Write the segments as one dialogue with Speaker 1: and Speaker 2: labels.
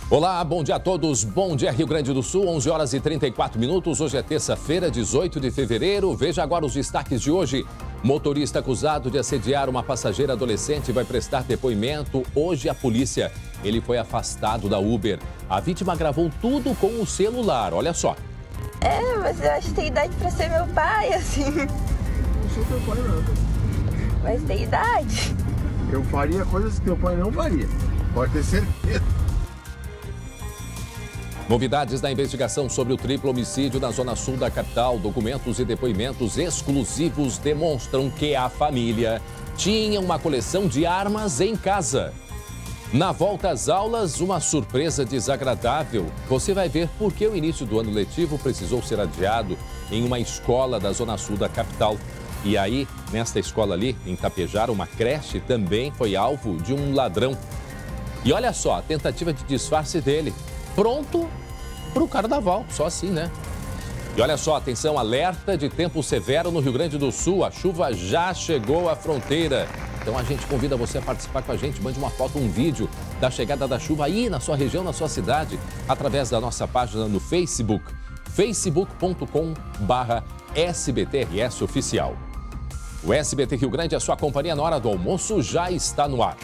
Speaker 1: Olá, bom dia a todos. Bom dia, Rio Grande do Sul, 11 horas e 34 minutos. Hoje é terça-feira, 18 de fevereiro. Veja agora os destaques de hoje. Motorista acusado de assediar uma passageira adolescente vai prestar depoimento hoje à polícia. Ele foi afastado da Uber. A vítima gravou tudo com o celular, olha só.
Speaker 2: Mas eu acho que tem idade pra ser meu pai, assim.
Speaker 3: Não sou teu pai, nada.
Speaker 2: Mas tem idade.
Speaker 3: Eu faria coisas que teu pai não faria. Pode ter certeza.
Speaker 1: Novidades da investigação sobre o triplo homicídio na zona sul da capital. Documentos e depoimentos exclusivos demonstram que a família tinha uma coleção de armas em casa. Na volta às aulas, uma surpresa desagradável. Você vai ver por que o início do ano letivo precisou ser adiado em uma escola da zona sul da capital. E aí, nesta escola ali, em Tapejara, uma creche também foi alvo de um ladrão. E olha só, a tentativa de disfarce dele. Pronto para o carnaval, só assim, né? E olha só, atenção, alerta de tempo severo no Rio Grande do Sul. A chuva já chegou à fronteira. Então a gente convida você a participar com a gente. Mande uma foto, um vídeo da chegada da chuva aí na sua região, na sua cidade, através da nossa página no Facebook, facebook.com/SBTRS Oficial. O SBT Rio Grande, a sua companhia na hora do almoço, já está no ar.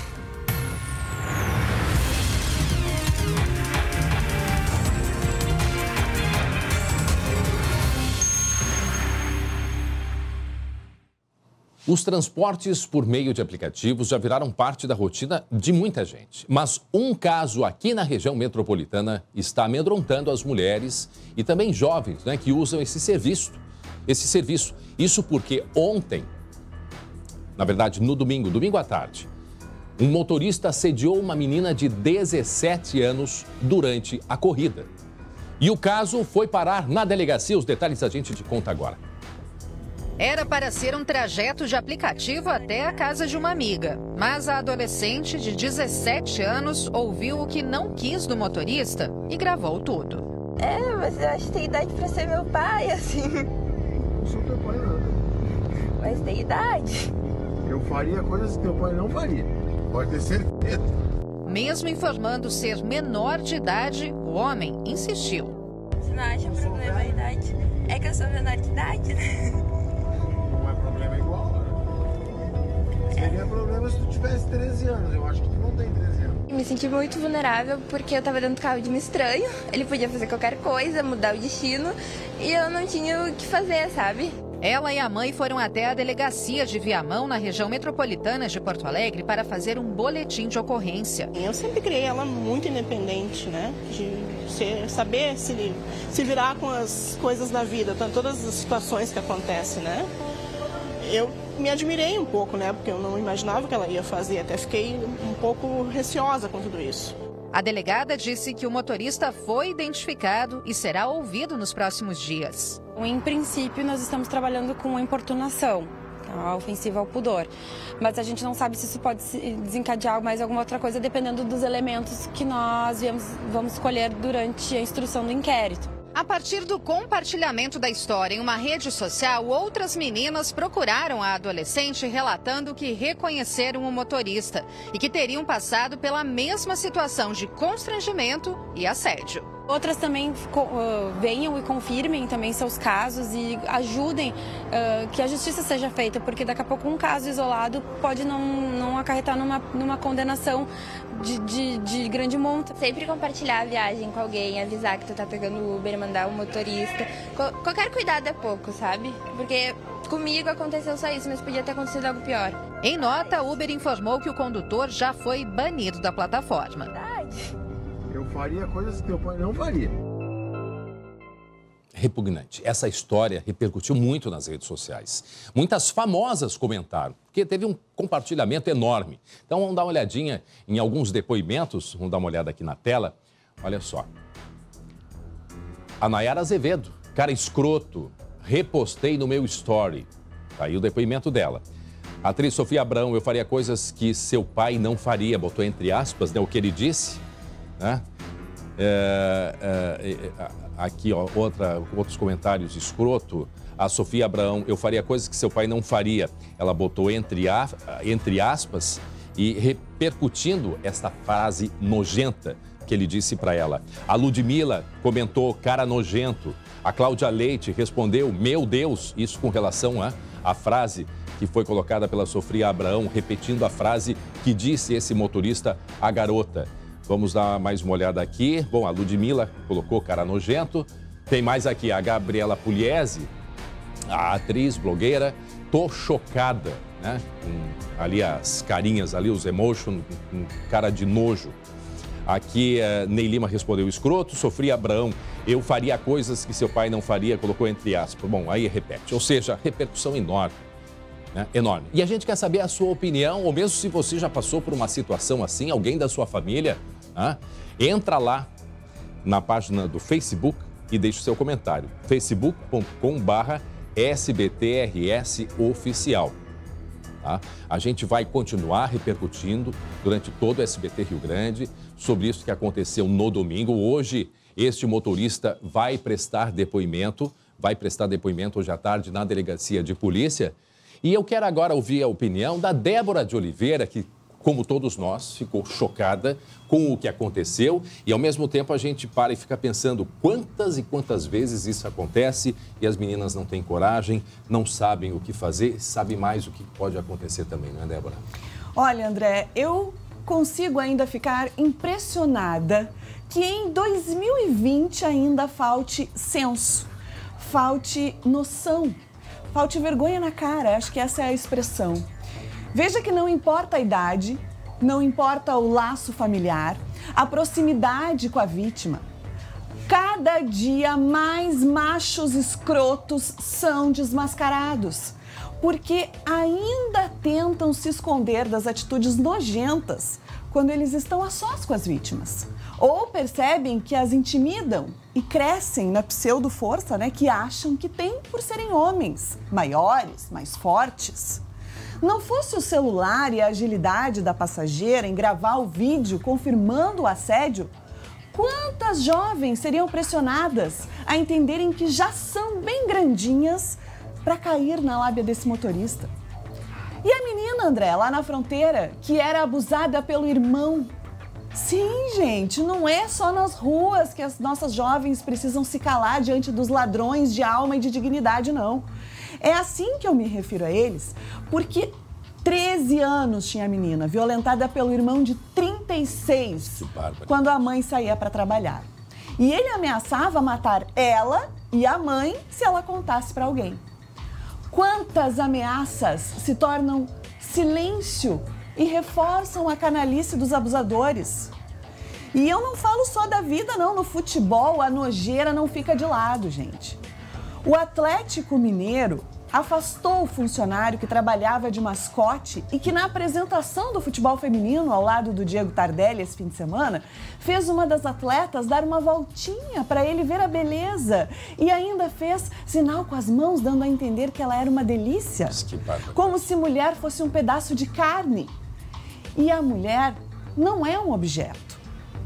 Speaker 1: Os transportes por meio de aplicativos já viraram parte da rotina de muita gente. Mas um caso aqui na região metropolitana está amedrontando as mulheres e também jovens, né, que usam esse serviço. Isso porque ontem, na verdade no domingo à tarde, um motorista assediou uma menina de 17 anos durante a corrida. E o caso foi parar na delegacia. Os detalhes a gente te conta agora.
Speaker 4: Era para ser um trajeto de aplicativo até a casa de uma amiga. Mas a adolescente de 17 anos ouviu o que não quis do motorista e gravou tudo.
Speaker 2: Mas eu acho que tem idade pra ser meu pai, assim.
Speaker 3: Não sou teu pai, nada.
Speaker 2: Mas tem idade.
Speaker 3: Eu faria coisas que teu pai não faria. Pode ter certeza.
Speaker 4: Mesmo informando ser menor de idade, o homem insistiu.
Speaker 2: Você não acha problema a idade? É que eu sou menor de idade, né?
Speaker 3: Não é problema igual, né? Seria problema se tu tivesse 13 anos. Eu acho que tu não tem 13 anos.
Speaker 2: Eu me senti muito vulnerável porque eu tava dentro do carro de um estranho. Ele podia fazer qualquer coisa, mudar o destino. E eu não tinha o que fazer, sabe?
Speaker 4: Ela e a mãe foram até a delegacia de Viamão, na região metropolitana de Porto Alegre, para fazer um boletim de ocorrência.
Speaker 5: Eu sempre criei ela muito independente, né? De saber se virar com as coisas da vida, todas as situações que acontecem, né? Eu me admirei um pouco, né? Porque eu não imaginava o que ela ia fazer, até fiquei um pouco receosa com tudo isso.
Speaker 4: A delegada disse que o motorista foi identificado e será ouvido nos próximos dias.
Speaker 6: Em princípio, nós estamos trabalhando com importunação, a ofensiva ao pudor. Mas a gente não sabe se isso pode desencadear mais alguma outra coisa, dependendo dos elementos que nós vamos escolher durante a instrução do inquérito.
Speaker 4: A partir do compartilhamento da história em uma rede social, outras meninas procuraram a adolescente relatando que reconheceram o motorista e que teriam passado pela mesma situação de constrangimento e assédio.
Speaker 6: Outras também venham e confirmem também seus casos e ajudem que a justiça seja feita, porque daqui a pouco um caso isolado pode não acarretar numa condenação de grande monta.
Speaker 2: Sempre compartilhar a viagem com alguém, avisar que tu tá pegando o Uber, mandar um motorista. Qualquer cuidado é pouco, sabe? Porque comigo aconteceu só isso, mas podia ter acontecido algo pior.
Speaker 4: Em nota, a Uber informou que o condutor já foi banido da plataforma.
Speaker 3: Eu faria coisas que teu pai não faria.
Speaker 1: Repugnante. Essa história repercutiu muito nas redes sociais. Muitas famosas comentaram, porque teve um compartilhamento enorme. Então vamos dar uma olhadinha em alguns depoimentos. Vamos dar uma olhada aqui na tela. Olha só. A Nayara Azevedo, cara escroto, repostei no meu story. Tá aí o depoimento dela. A atriz Sofia Abrão, eu faria coisas que seu pai não faria, botou entre aspas, né, o que ele disse, né? Aqui, ó, outros comentários escroto. A Sofia Abrão, eu faria coisas que seu pai não faria. Ela botou entre aspas e repercutindo esta frase nojenta. que ele disse para ela. A Ludmila comentou cara nojento. A Cláudia Leite respondeu, meu Deus, isso com relação à frase que foi colocada pela Sofia Abraão, repetindo a frase que disse esse motorista à garota. Vamos dar mais uma olhada aqui. Bom, a Ludmila colocou cara nojento. Tem mais aqui, a Gabriela Pugliese, a atriz, blogueira. Tô chocada, né? Ali as carinhas, ali os emotions, com cara de nojo. Aqui, Ney Lima respondeu escroto. Sofia Abraão, eu faria coisas que seu pai não faria, colocou entre aspas. Bom, aí repete. Ou seja, repercussão enorme, né? Enorme. E a gente quer saber a sua opinião, ou mesmo se você já passou por uma situação assim, alguém da sua família, entra lá na página do Facebook e deixe o seu comentário. facebook.com/SBTRS-oficial. Tá? A gente vai continuar repercutindo durante todo o SBT Rio Grande sobre isso que aconteceu no domingo. Hoje, este motorista vai prestar depoimento hoje à tarde na delegacia de polícia. E eu quero agora ouvir a opinião da Débora de Oliveira, que, como todos nós, ficou chocada com o que aconteceu e, ao mesmo tempo, a gente para e fica pensando quantas e quantas vezes isso acontece e as meninas não têm coragem, não sabem o que fazer, sabem mais o que pode acontecer também, não é, Débora?
Speaker 7: Olha, André, eu consigo ainda ficar impressionada que em 2020 ainda falte senso, falte noção, falte vergonha na cara, acho que essa é a expressão. Veja que não importa a idade, não importa o laço familiar, a proximidade com a vítima. Cada dia mais machos escrotos são desmascarados, porque ainda tentam se esconder das atitudes nojentas quando eles estão a sós com as vítimas. Ou percebem que as intimidam e crescem na pseudo-força, né, que acham que têm por serem homens, maiores, mais fortes. Não fosse o celular e a agilidade da passageira em gravar o vídeo confirmando o assédio, quantas jovens seriam pressionadas a entenderem que já são bem grandinhas para cair na lábia desse motorista? E a menina, André, lá na fronteira, que era abusada pelo irmão? Sim, gente, não é só nas ruas que as nossas jovens precisam se calar diante dos ladrões de alma e de dignidade, não. É assim que eu me refiro a eles, porque 13 anos tinha a menina, violentada pelo irmão de 36, quando a mãe saía para trabalhar. E ele ameaçava matar ela e a mãe se ela contasse para alguém. Quantas ameaças se tornam silêncio e reforçam a canalice dos abusadores? E eu não falo só da vida, não. No futebol, a nojeira não fica de lado, gente. O Atlético Mineiro afastou o funcionário que trabalhava de mascote e que na apresentação do futebol feminino, ao lado do Diego Tardelli esse fim de semana, fez uma das atletas dar uma voltinha para ele ver a beleza e ainda fez sinal com as mãos, dando a entender que ela era uma delícia, como se mulher fosse um pedaço de carne. E a mulher não é um objeto.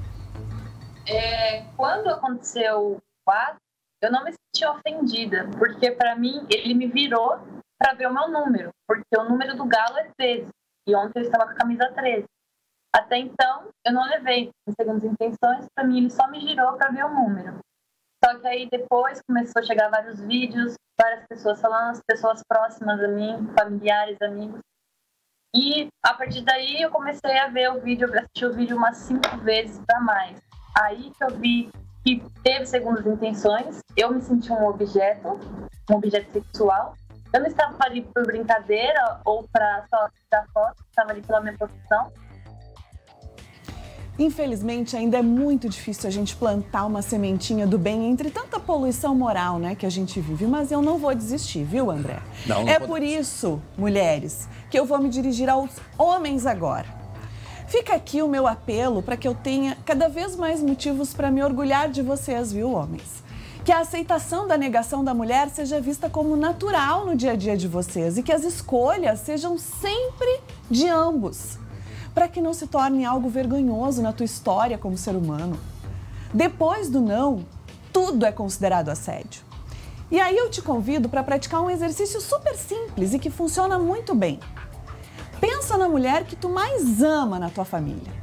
Speaker 8: Quando aconteceu o ato, eu não me senti ofendida, porque para mim ele me virou para ver o meu número, porque o número do Galo é 13, e ontem eu estava com a camisa 13. Até então, eu não levei em segundas intenções, para mim ele só me girou para ver o número. Só que aí depois começou a chegar vários vídeos, várias pessoas falando, as pessoas próximas a mim, familiares, amigos. E a partir daí eu comecei a ver o vídeo, eu assisti o vídeo umas 5 vezes para mais. Aí que eu vi que teve segundas intenções, eu me senti um objeto sexual. Eu não estava ali por brincadeira ou para só tirar foto, estava ali pela minha profissão.
Speaker 7: Infelizmente, ainda é muito difícil a gente plantar uma sementinha do bem entre tanta poluição moral, né, que a gente vive. Mas eu não vou desistir, viu, André? Não por isso, mulheres, que eu vou me dirigir aos homens agora. Fica aqui o meu apelo para que eu tenha cada vez mais motivos para me orgulhar de vocês, viu, homens? Que a aceitação da negação da mulher seja vista como natural no dia a dia de vocês e que as escolhas sejam sempre de ambos, para que não se torne algo vergonhoso na tua história como ser humano. Depois do não, tudo é considerado assédio. E aí eu te convido para praticar um exercício super simples e que funciona muito bem. Pensa na mulher que tu mais ama na tua família.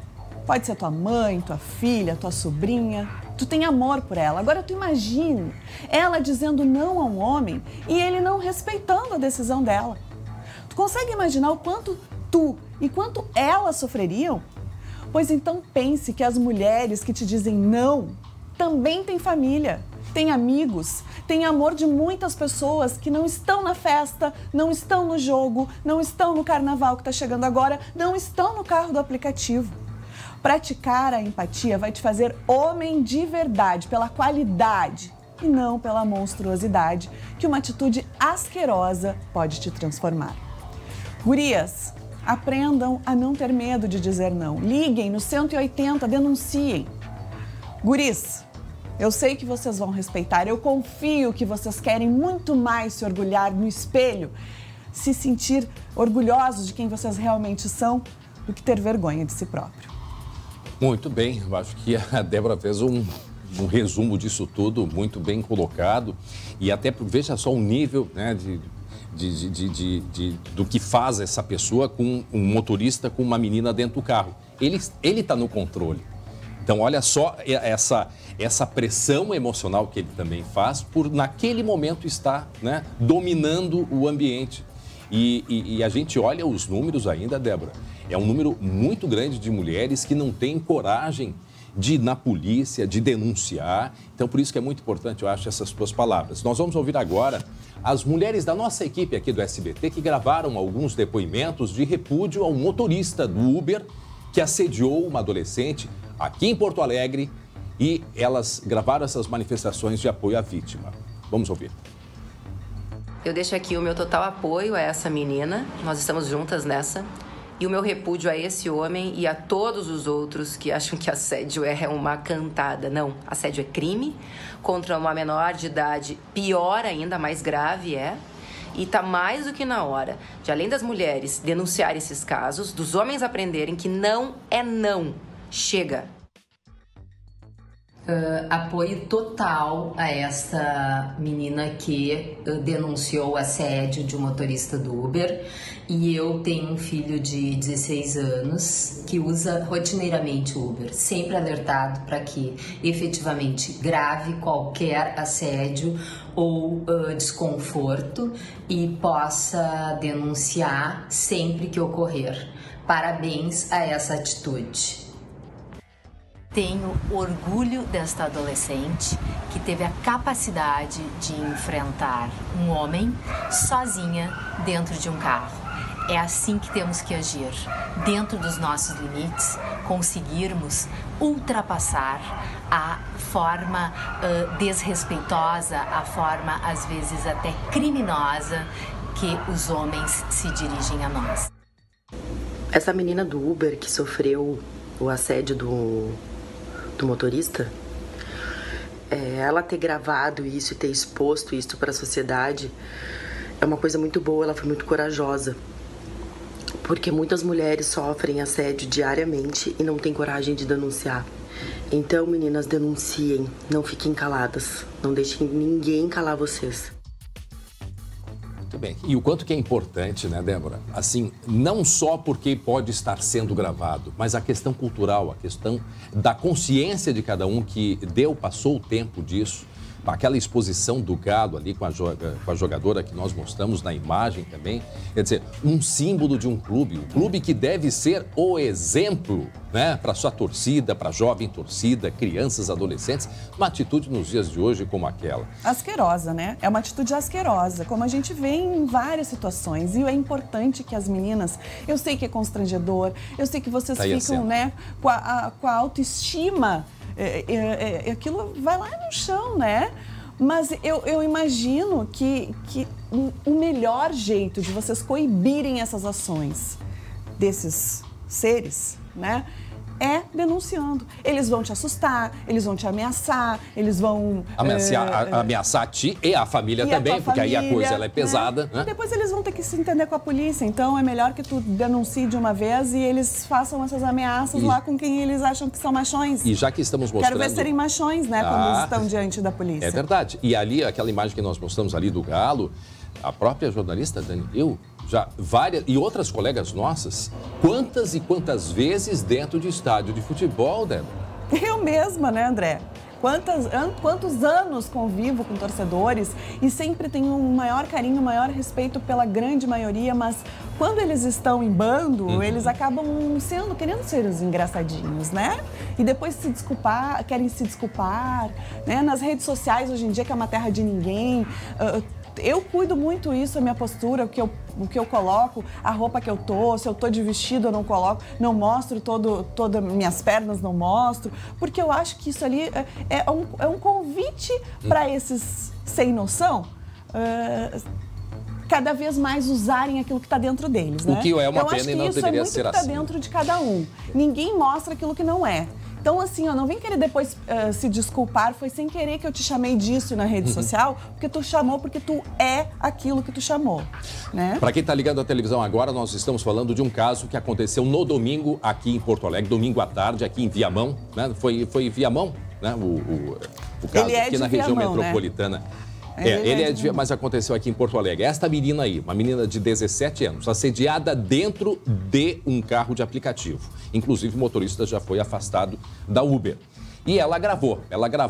Speaker 7: Pode ser tua mãe, tua filha, tua sobrinha. Tu tem amor por ela. Agora tu imagine ela dizendo não a um homem e ele não respeitando a decisão dela. Tu consegue imaginar o quanto tu e quanto ela sofreriam? Pois então pense que as mulheres que te dizem não também têm família, têm amigos, têm amor de muitas pessoas que não estão na festa, não estão no jogo, não estão no carnaval que está chegando agora, não estão no carro do aplicativo. Praticar a empatia vai te fazer homem de verdade, pela qualidade e não pela monstruosidade que uma atitude asquerosa pode te transformar. Gurias, aprendam a não ter medo de dizer não. Liguem no 180, denunciem. Guris, eu sei que vocês vão respeitar, eu confio que vocês querem muito mais se orgulhar no espelho, se sentir orgulhosos de quem vocês realmente são, do que ter vergonha de si próprio.
Speaker 1: Muito bem, eu acho que a Débora fez um resumo disso tudo, muito bem colocado. E até, veja só o nível, né, do que faz essa pessoa com um motorista, com uma menina dentro do carro. Ele está no controle. Então, olha só essa pressão emocional que ele também faz por, naquele momento, estar, né, dominando o ambiente. E a gente olha os números ainda, Débora. É um número muito grande de mulheres que não têm coragem de ir na polícia, de denunciar. Então, por isso que é muito importante, eu acho, essas tuas palavras. Nós vamos ouvir agora as mulheres da nossa equipe aqui do SBT que gravaram alguns depoimentos de repúdio ao motorista do Uber que assediou uma adolescente aqui em Porto Alegre e elas gravaram essas manifestações de apoio à vítima. Vamos ouvir.
Speaker 9: Eu deixo aqui o meu total apoio a essa menina, nós estamos juntas nessa. E o meu repúdio a esse homem e a todos os outros que acham que assédio é uma cantada. Não, assédio é crime contra uma menor de idade, pior ainda, mais grave é. E tá mais do que na hora de, além das mulheres denunciarem esses casos, dos homens aprenderem que não é não. Chega.
Speaker 10: Apoio total a esta menina que denunciou assédio de um motorista do Uber. E eu tenho um filho de 16 anos que usa rotineiramente o Uber, sempre alertado para que efetivamente grave qualquer assédio ou desconforto e possa denunciar sempre que ocorrer. Parabéns a essa atitude.
Speaker 11: Tenho orgulho desta adolescente que teve a capacidade de enfrentar um homem sozinha dentro de um carro. É assim que temos que agir, dentro dos nossos limites, conseguirmos ultrapassar a forma desrespeitosa, a forma às vezes até criminosa que os homens se dirigem a nós.
Speaker 12: Essa menina do Uber que sofreu o assédio do motorista, ela ter gravado isso e ter exposto isso para a sociedade é uma coisa muito boa, ela foi muito corajosa, porque muitas mulheres sofrem assédio diariamente e não têm coragem de denunciar. Então, meninas, denunciem, não fiquem caladas, não deixem ninguém calar vocês.
Speaker 1: Muito bem. E o quanto que é importante, né, Débora? Assim, não só porque pode estar sendo gravado, mas a questão cultural, a questão da consciência de cada um que passou o tempo disso. Aquela exposição do gado ali com a jogadora que nós mostramos na imagem também. Quer dizer, um símbolo de um clube que deve ser o exemplo, né, para sua torcida, para a jovem torcida, crianças, adolescentes. Uma atitude nos dias de hoje como aquela.
Speaker 7: Asquerosa, né? É uma atitude asquerosa, como a gente vê em várias situações. E é importante que as meninas, eu sei que é constrangedor, eu sei que vocês ficam, né, com a autoestima. Aquilo vai lá no chão, né? Mas eu imagino que o melhor jeito de vocês coibirem essas ações desses seres, né, é denunciando. Eles vão te assustar, eles vão te ameaçar, eles vão...
Speaker 1: Ameaçar a ti e a família também, porque aí a coisa ela é pesada. Né?
Speaker 7: E depois eles vão ter que se entender com a polícia. Então é melhor que tu denuncie de uma vez e eles façam essas ameaças lá com quem eles acham que são machões.
Speaker 1: E já que estamos mostrando...
Speaker 7: Quero ver serem machões, né, quando eles estão diante da polícia.
Speaker 1: É verdade. E ali, aquela imagem que nós mostramos ali do galo, a própria jornalista, Dani, eu já várias, e outras colegas nossas, quantas e quantas vezes dentro de estádio de futebol, Débora?
Speaker 7: Eu mesma, né, André? Quantos anos convivo com torcedores e sempre tenho um maior carinho, um maior respeito pela grande maioria, mas quando eles estão em bando, eles acabam querendo ser os engraçadinhos, né? E depois querem se desculpar, né? Nas redes sociais, hoje em dia, que é uma terra de ninguém, eu cuido muito isso, a minha postura, o que eu coloco, a roupa que eu tô, se eu tô de vestido eu não coloco, não mostro todas minhas pernas, não mostro, porque eu acho que isso ali é um convite para esses sem noção cada vez mais usarem aquilo que está dentro deles, né?
Speaker 1: O que é uma pena e não deveria ser assim.
Speaker 7: Está dentro de cada um. Ninguém mostra aquilo que não é. Então, assim, não vem querer depois se desculpar, foi sem querer que eu te chamei disso na rede social, porque tu chamou, porque tu é aquilo que tu chamou, né? Para
Speaker 1: quem está ligando a televisão agora, nós estamos falando de um caso que aconteceu no domingo aqui em Porto Alegre, domingo à tarde, aqui em Viamão, né? Foi Viamão, né? O caso aqui na região metropolitana. Né? Mas aconteceu aqui em Porto Alegre. Esta menina aí, uma menina de 17 anos, assediada dentro de um carro de aplicativo. Inclusive, o motorista já foi afastado da Uber. E ela gravou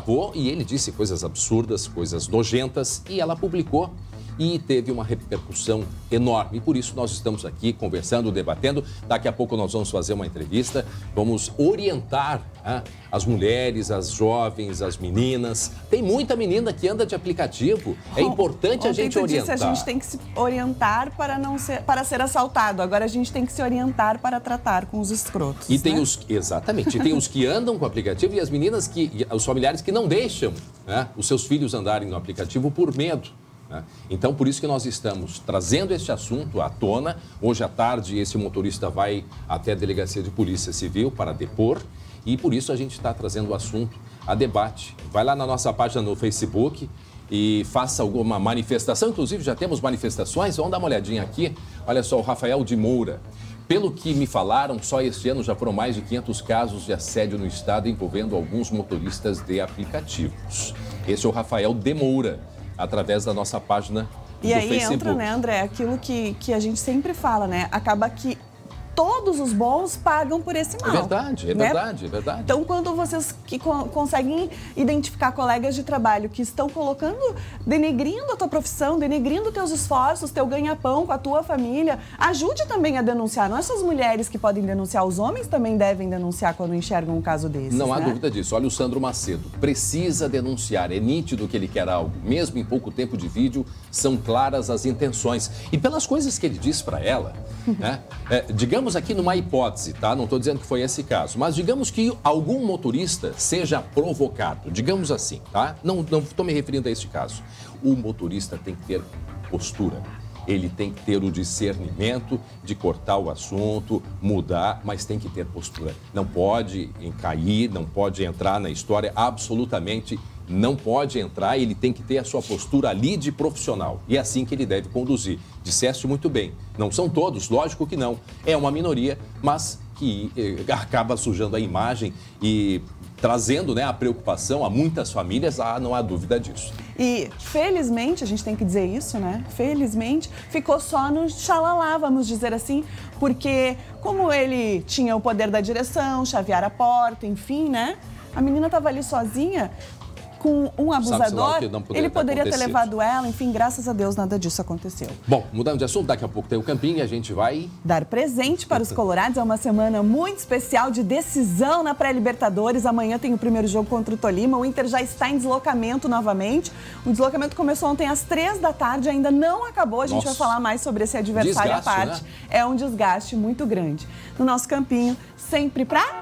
Speaker 1: e ele disse coisas absurdas, coisas nojentas, e ela publicou. E teve uma repercussão enorme. E por isso nós estamos aqui conversando, debatendo. Daqui a pouco nós vamos fazer uma entrevista, vamos orientar as mulheres, as jovens, as meninas. Tem muita menina que anda de aplicativo. É importante a gente orientar.
Speaker 7: A gente tem que se orientar para ser assaltado. Agora a gente tem que se orientar para tratar com os escrotos.
Speaker 1: E tem exatamente. E tem os que andam com o aplicativo e as meninas os familiares que não deixam, né, os seus filhos andarem no aplicativo por medo. Então, por isso que nós estamos trazendo este assunto à tona. Hoje à tarde, esse motorista vai até a Delegacia de Polícia Civil para depor. E por isso a gente está trazendo o assunto a debate. Vai lá na nossa página no Facebook e faça alguma manifestação. Inclusive, já temos manifestações. Vamos dar uma olhadinha aqui. Olha só, o Rafael de Moura. Pelo que me falaram, só este ano já foram mais de 500 casos de assédio no estado envolvendo alguns motoristas de aplicativos. Esse é o Rafael de Moura, através da nossa página do Facebook.
Speaker 7: E aí entra, né, André, aquilo que a gente sempre fala, né? Acaba que todos os bons pagam por esse mal.
Speaker 1: É verdade,
Speaker 7: né?
Speaker 1: É verdade.
Speaker 7: Então, quando vocês conseguem identificar colegas de trabalho que estão denegrindo a tua profissão, denegrindo teus esforços, teu ganha-pão com a tua família, ajude também a denunciar. Não é só as mulheres que podem denunciar, os homens também devem denunciar quando enxergam um caso desse.
Speaker 1: Não há dúvida disso. Olha o Sandro Macedo, precisa denunciar, é nítido que ele quer algo. Mesmo em pouco tempo de vídeo, são claras as intenções. E pelas coisas que ele diz para ela, né? Digamos aqui numa hipótese, tá? Não estou dizendo que foi esse caso, mas digamos que algum motorista seja provocado, digamos assim, tá? Não estou me referindo a este caso. O motorista tem que ter postura. Ele tem que ter o discernimento de cortar o assunto, mudar, mas tem que ter postura. Não pode cair, não pode entrar na história, absolutamente não pode entrar, ele tem que ter a sua postura ali de profissional. E é assim que ele deve conduzir. Disseste muito bem, não são todos, lógico que não. É uma minoria, mas que acaba sujando a imagem e trazendo, né, a preocupação a muitas famílias, não há dúvida disso.
Speaker 7: E, felizmente, a gente tem que dizer isso, né? Felizmente, ficou só no xalalá, vamos dizer assim, porque como ele tinha o poder da direção, chavear a porta, enfim, né? A menina estava ali sozinha com um abusador, ele poderia ter levado ela, enfim, graças a Deus nada disso aconteceu.
Speaker 1: Bom, mudando de assunto, daqui a pouco tem o Campinho e a gente vai
Speaker 7: dar presente para os colorados. É uma semana muito especial de decisão na pré-Libertadores. Amanhã tem o primeiro jogo contra o Tolima. O Inter já está em deslocamento novamente. O deslocamento começou ontem às 3 da tarde, ainda não acabou. A gente vai falar mais sobre esse adversário à parte. Né? É um desgaste muito grande. No nosso Campinho, sempre para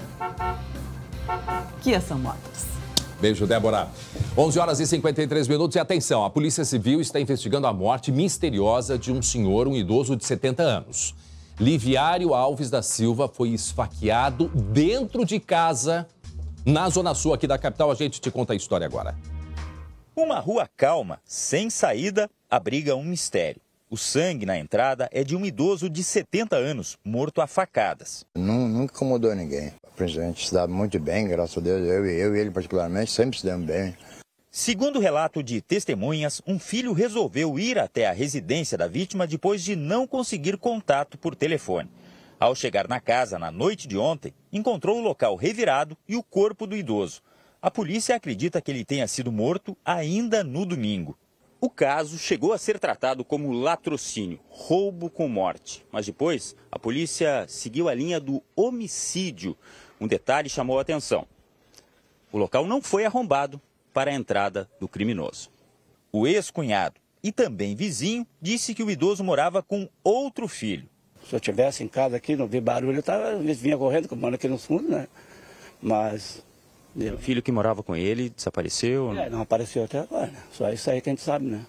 Speaker 7: Kia São Motos.
Speaker 1: Beijo, Débora. 11 horas e 53 minutos e atenção, a Polícia Civil está investigando a morte misteriosa de um senhor, um idoso de 70 anos. Liviário Alves da Silva foi esfaqueado dentro de casa, na Zona Sul aqui da capital. A gente te conta a história agora.
Speaker 13: Uma rua calma, sem saída, abriga um mistério. O sangue na entrada é de um idoso de 70 anos, morto a facadas.
Speaker 14: Nunca incomodou ninguém. A gente se dá muito bem, graças a Deus. Eu e ele particularmente sempre se damos bem.
Speaker 13: Segundo o relato de testemunhas, um filho resolveu ir até a residência da vítima depois de não conseguir contato por telefone. Ao chegar na casa na noite de ontem, encontrou o local revirado e o corpo do idoso. A polícia acredita que ele tenha sido morto ainda no domingo. O caso chegou a ser tratado como latrocínio, roubo com morte. Mas depois, a polícia seguiu a linha do homicídio. Um detalhe chamou a atenção. O local não foi arrombado para a entrada do criminoso. O ex-cunhado e também vizinho disse que o idoso morava com outro filho.
Speaker 14: Se eu estivesse em casa aqui, não vi barulho, eu vinha correndo, que eu moro aqui no fundo, né? Mas...
Speaker 13: O filho que morava com ele desapareceu?
Speaker 14: Não apareceu até agora, né? Só isso aí que a gente sabe, né?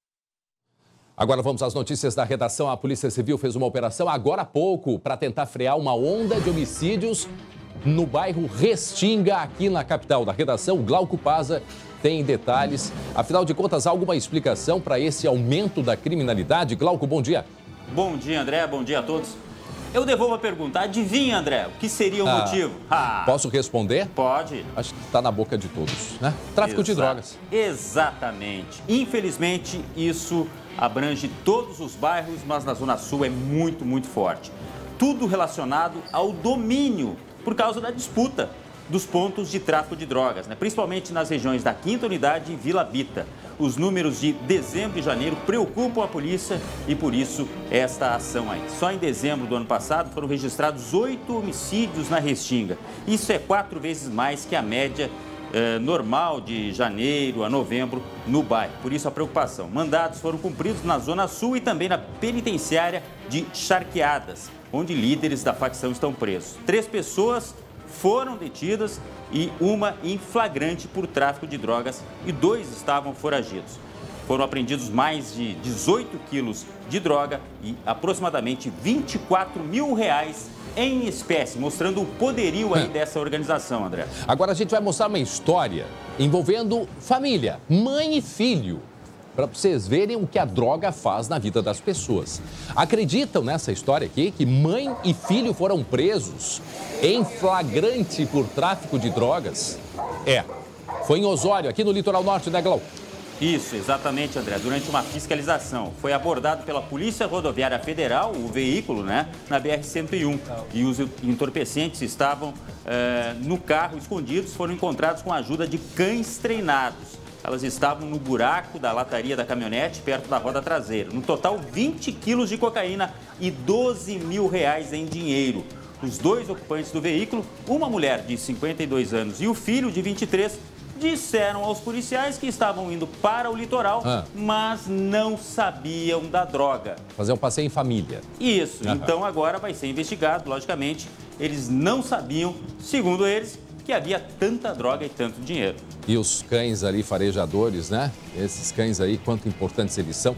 Speaker 1: Agora vamos às notícias da redação. A Polícia Civil fez uma operação agora há pouco para tentar frear uma onda de homicídios no bairro Restinga, aqui na capital. Da redação, Glauco Paza tem detalhes. Afinal de contas, há alguma explicação para esse aumento da criminalidade? Glauco, bom dia.
Speaker 15: Bom dia, André. Bom dia a todos. Eu devolvo a pergunta. Adivinha, André, o que seria o motivo?
Speaker 1: Posso responder?
Speaker 15: Pode.
Speaker 1: Acho que está na boca de todos, né? Tráfico de drogas.
Speaker 15: Exatamente. Infelizmente, isso abrange todos os bairros, mas na Zona Sul é muito, muito forte. Tudo relacionado ao domínio por causa da disputa dos pontos de tráfico de drogas, né? Principalmente nas regiões da 5ª Unidade e Vila Bita. Os números de dezembro e janeiro preocupam a polícia e por isso esta ação aí. Só em dezembro do ano passado foram registrados 8 homicídios na Restinga. Isso é 4 vezes mais que a média normal de janeiro a novembro no bairro. Por isso a preocupação. Mandados foram cumpridos na Zona Sul e também na penitenciária de Charqueadas, onde líderes da facção estão presos. 3 pessoas foram detidas e uma em flagrante por tráfico de drogas e 2 estavam foragidos. Foram apreendidos mais de 18 quilos de droga e aproximadamente R$24 mil em espécie, mostrando o poderio aí dessa organização, André.
Speaker 1: Agora a gente vai mostrar uma história envolvendo família, mãe e filho, para vocês verem o que a droga faz na vida das pessoas. Acreditam nessa história aqui que mãe e filho foram presos em flagrante por tráfico de drogas? Foi em Osório, aqui no litoral norte, né, Glauco?
Speaker 15: Isso, exatamente, André. Durante uma fiscalização, foi abordado pela Polícia Rodoviária Federal, o veículo, né, na BR-101. E os entorpecentes estavam no carro escondidos, foram encontrados com a ajuda de cães treinados. Elas estavam no buraco da lataria da caminhonete, perto da roda traseira. No total, 20 quilos de cocaína e R$12 mil em dinheiro. Os 2 ocupantes do veículo, uma mulher de 52 anos e o filho de 23, disseram aos policiais que estavam indo para o litoral, mas não sabiam da droga.
Speaker 1: Fazer um passeio em família.
Speaker 15: Isso. Então agora vai ser investigado, logicamente. Eles não sabiam, segundo eles, que havia tanta droga e tanto dinheiro.
Speaker 1: E os cães ali farejadores, né? Esses cães aí, quanto importantes eles são.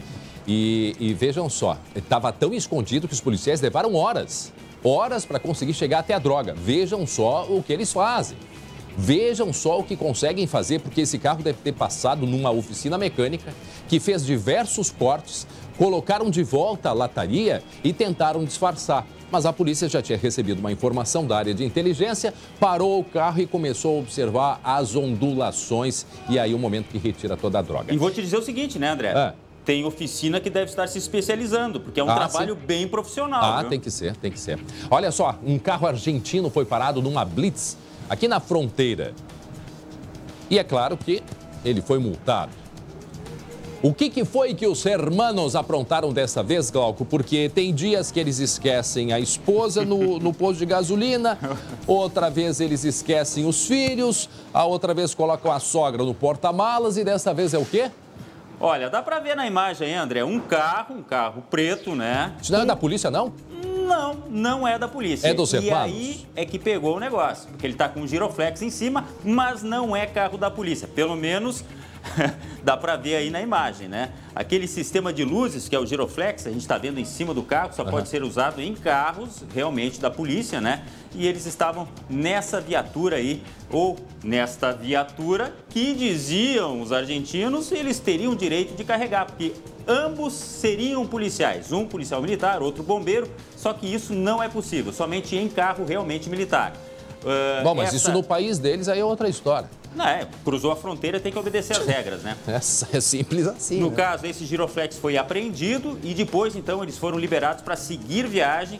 Speaker 1: E vejam só, estava tão escondido que os policiais levaram horas para conseguir chegar até a droga. Vejam só o que eles fazem. Vejam só o que conseguem fazer, porque esse carro deve ter passado numa oficina mecânica que fez diversos cortes, colocaram de volta a lataria e tentaram disfarçar. Mas a polícia já tinha recebido uma informação da área de inteligência, parou o carro e começou a observar as ondulações e aí o momento que retira toda a droga.
Speaker 15: E vou te dizer o seguinte, né, André? Tem oficina que deve estar se especializando, porque é um trabalho bem profissional.
Speaker 1: Viu? Tem que ser, tem que ser. Olha só, um carro argentino foi parado numa blitz aqui na fronteira. E é claro que ele foi multado. O que foi que os hermanos aprontaram dessa vez, Glauco? Porque tem dias que eles esquecem a esposa no posto de gasolina, outra vez eles esquecem os filhos, a outra vez colocam a sogra no porta-malas e dessa vez é o quê?
Speaker 15: Olha, dá pra ver na imagem aí, André, um carro preto, né?
Speaker 1: Isso não é da polícia, não?
Speaker 15: Não, não é da polícia.
Speaker 1: É dos hermanos?
Speaker 15: E aí é que pegou o negócio, porque ele tá com um giroflex em cima, mas não é carro da polícia. Pelo menos dá pra ver aí na imagem, né? Aquele sistema de luzes, que é o giroflex, a gente tá vendo em cima do carro, só pode ser usado em carros realmente da polícia, né? E eles estavam nessa viatura aí, ou nesta viatura, que diziam os argentinos, eles teriam direito de carregar, porque ambos seriam policiais, um policial militar, outro bombeiro, só que isso não é possível, somente em carro realmente militar.
Speaker 1: Bom, mas isso no país deles aí é outra história.
Speaker 15: Cruzou a fronteira, tem que obedecer às regras, né?
Speaker 1: É simples assim.
Speaker 15: No
Speaker 1: né?
Speaker 15: caso, esse giroflex foi apreendido e depois, então, eles foram liberados para seguir viagem.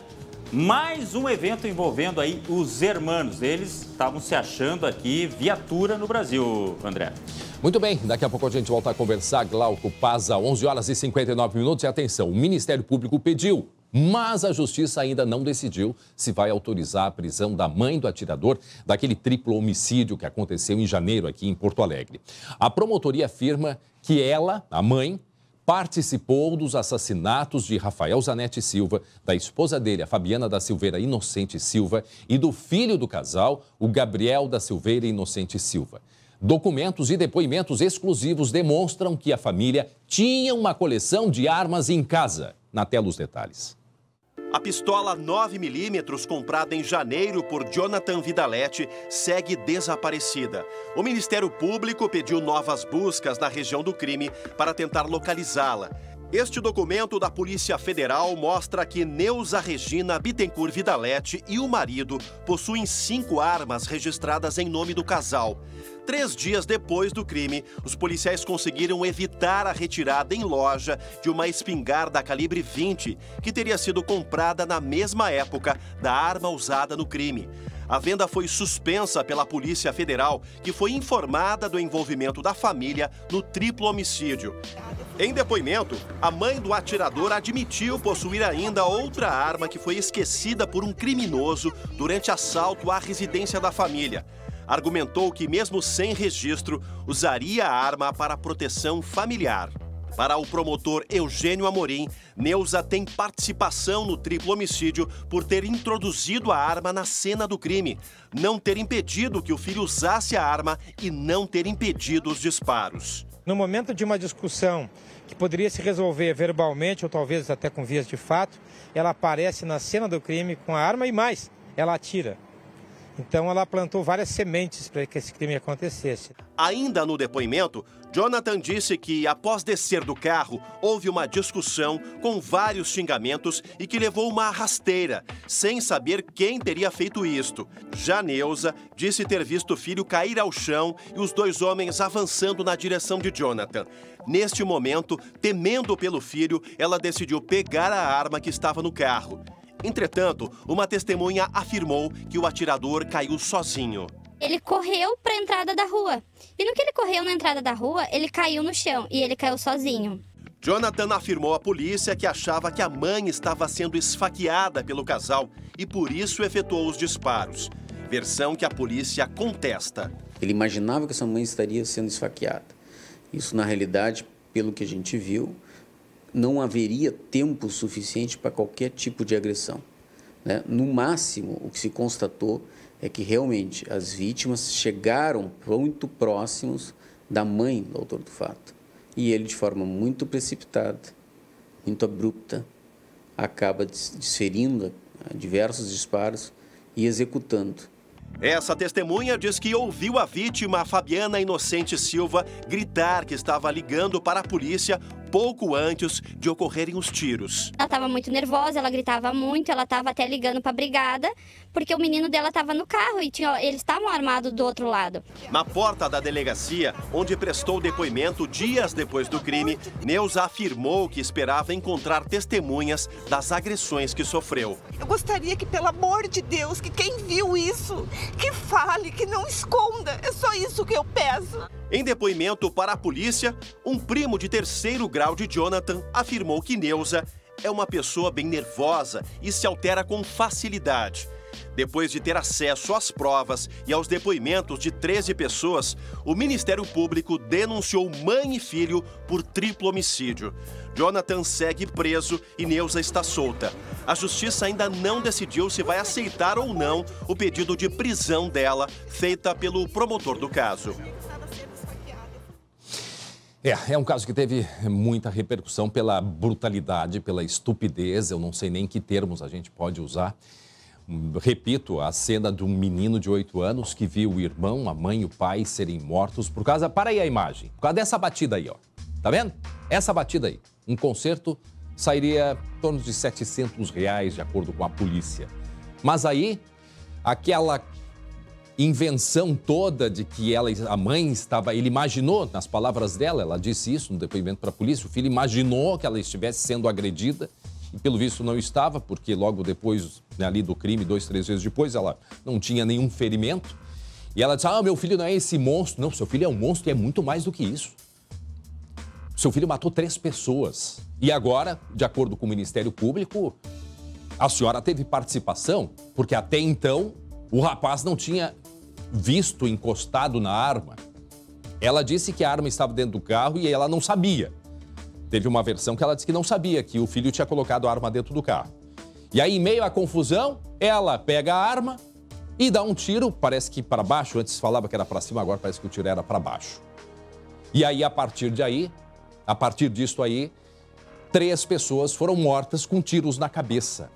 Speaker 15: Mais um evento envolvendo aí os hermanos. Eles estavam se achando aqui viatura no Brasil, André.
Speaker 1: Muito bem, daqui a pouco a gente volta a conversar. Glauco Paza, 11 horas e 59 minutos. E atenção, o Ministério Público pediu, mas a Justiça ainda não decidiu se vai autorizar a prisão da mãe do atirador daquele triplo homicídio que aconteceu em janeiro aqui em Porto Alegre. A promotoria afirma que ela, a mãe, participou dos assassinatos de Rafael Zanetti Silva, da esposa dele, a Fabiana da Silveira Inocente Silva, e do filho do casal, o Gabriel da Silveira Inocente Silva. Documentos e depoimentos exclusivos demonstram que a família tinha uma coleção de armas em casa. Na tela os detalhes.
Speaker 16: A pistola 9mm comprada em janeiro por Jonathan Vidalete segue desaparecida. O Ministério Público pediu novas buscas na região do crime para tentar localizá-la. Este documento da Polícia Federal mostra que Neuza Regina Bittencourt Vidalete e o marido possuem 5 armas registradas em nome do casal. 3 dias depois do crime, os policiais conseguiram evitar a retirada em loja de uma espingarda calibre 20, que teria sido comprada na mesma época da arma usada no crime. A venda foi suspensa pela Polícia Federal, que foi informada do envolvimento da família no triplo homicídio. Em depoimento, a mãe do atirador admitiu possuir ainda outra arma que foi esquecida por um criminoso durante assalto à residência da família. Argumentou que, mesmo sem registro, usaria a arma para proteção familiar. Para o promotor Eugênio Amorim, Neuza tem participação no triplo homicídio por ter introduzido a arma na cena do crime, não ter impedido que o filho usasse a arma e não ter impedido os disparos.
Speaker 17: No momento de uma discussão que poderia se resolver verbalmente ou talvez até com vias de fato, ela aparece na cena do crime com a arma e mais, ela atira. Então ela plantou várias sementes para que esse crime acontecesse.
Speaker 16: Ainda no depoimento, Jonathan disse que, após descer do carro, houve uma discussão com vários xingamentos e que levou uma rasteira, sem saber quem teria feito isto. Já Neuza disse ter visto o filho cair ao chão e os 2 homens avançando na direção de Jonathan. Neste momento, temendo pelo filho, ela decidiu pegar a arma que estava no carro. Entretanto, uma testemunha afirmou que o atirador caiu sozinho.
Speaker 18: Ele correu para a entrada da rua. E no que ele correu na entrada da rua, ele caiu no chão e ele caiu sozinho.
Speaker 16: Jonathan afirmou à polícia que achava que a mãe estava sendo esfaqueada pelo casal e por isso efetuou os disparos. Versão que a polícia contesta.
Speaker 19: Ele imaginava que sua mãe estaria sendo esfaqueada. Isso, na realidade, pelo que a gente viu, não haveria tempo suficiente para qualquer tipo de agressão, né? No máximo, o que se constatou é que realmente as vítimas chegaram muito próximos da mãe do autor do fato. E ele, de forma muito precipitada, muito abrupta, acaba desferindo diversos disparos e executando.
Speaker 16: Essa testemunha diz que ouviu a vítima, a Fabiana Inocente Silva, gritar que estava ligando para a polícia pouco antes de ocorrerem os tiros.
Speaker 18: Ela estava muito nervosa, ela gritava muito, ela estava até ligando para a brigada, porque o menino dela estava no carro e eles estavam armados do outro lado.
Speaker 16: Na porta da delegacia, onde prestou depoimento dias depois do crime, Neuza afirmou que esperava encontrar testemunhas das agressões que sofreu.
Speaker 20: Eu gostaria que, pelo amor de Deus, que quem viu isso, que fale, que não esconda. É só isso que eu peço.
Speaker 16: Em depoimento para a polícia, um primo de 3º grau de Jonathan afirmou que Neuza é uma pessoa bem nervosa e se altera com facilidade. Depois de ter acesso às provas e aos depoimentos de 13 pessoas, o Ministério Público denunciou mãe e filho por triplo homicídio. Jonathan segue preso e Neuza está solta. A Justiça ainda não decidiu se vai aceitar ou não o pedido de prisão dela, feita pelo promotor do caso.
Speaker 1: É um caso que teve muita repercussão pela brutalidade, pela estupidez, eu não sei nem que termos a gente pode usar. Repito, a cena de um menino de 8 anos que viu o irmão, a mãe e o pai serem mortos por causa... Para aí a imagem, por causa dessa batida aí, ó. Tá vendo? Essa batida aí. Um conserto sairia em torno de R$700, de acordo com a polícia. Mas aí, aquela invenção toda de que a mãe estava... Ele imaginou, nas palavras dela, ela disse isso no depoimento para a polícia, o filho imaginou que ela estivesse sendo agredida e, pelo visto, não estava, porque logo depois, né, ali do crime, 2, 3 vezes depois, ela não tinha nenhum ferimento. E ela disse, meu filho não é esse monstro. Não, seu filho é um monstro e é muito mais do que isso. Seu filho matou 3 pessoas. E agora, de acordo com o Ministério Público, a senhora teve participação, porque até então o rapaz não tinha visto encostado na arma. Ela disse que a arma estava dentro do carro e ela não sabia. Teve uma versão que ela disse que não sabia, que o filho tinha colocado a arma dentro do carro. E aí, em meio à confusão, ela pega a arma e dá um tiro, parece que para baixo, antes falava que era para cima, agora parece que o tiro era para baixo. E aí, a partir disso aí, 3 pessoas foram mortas com tiros na cabeça.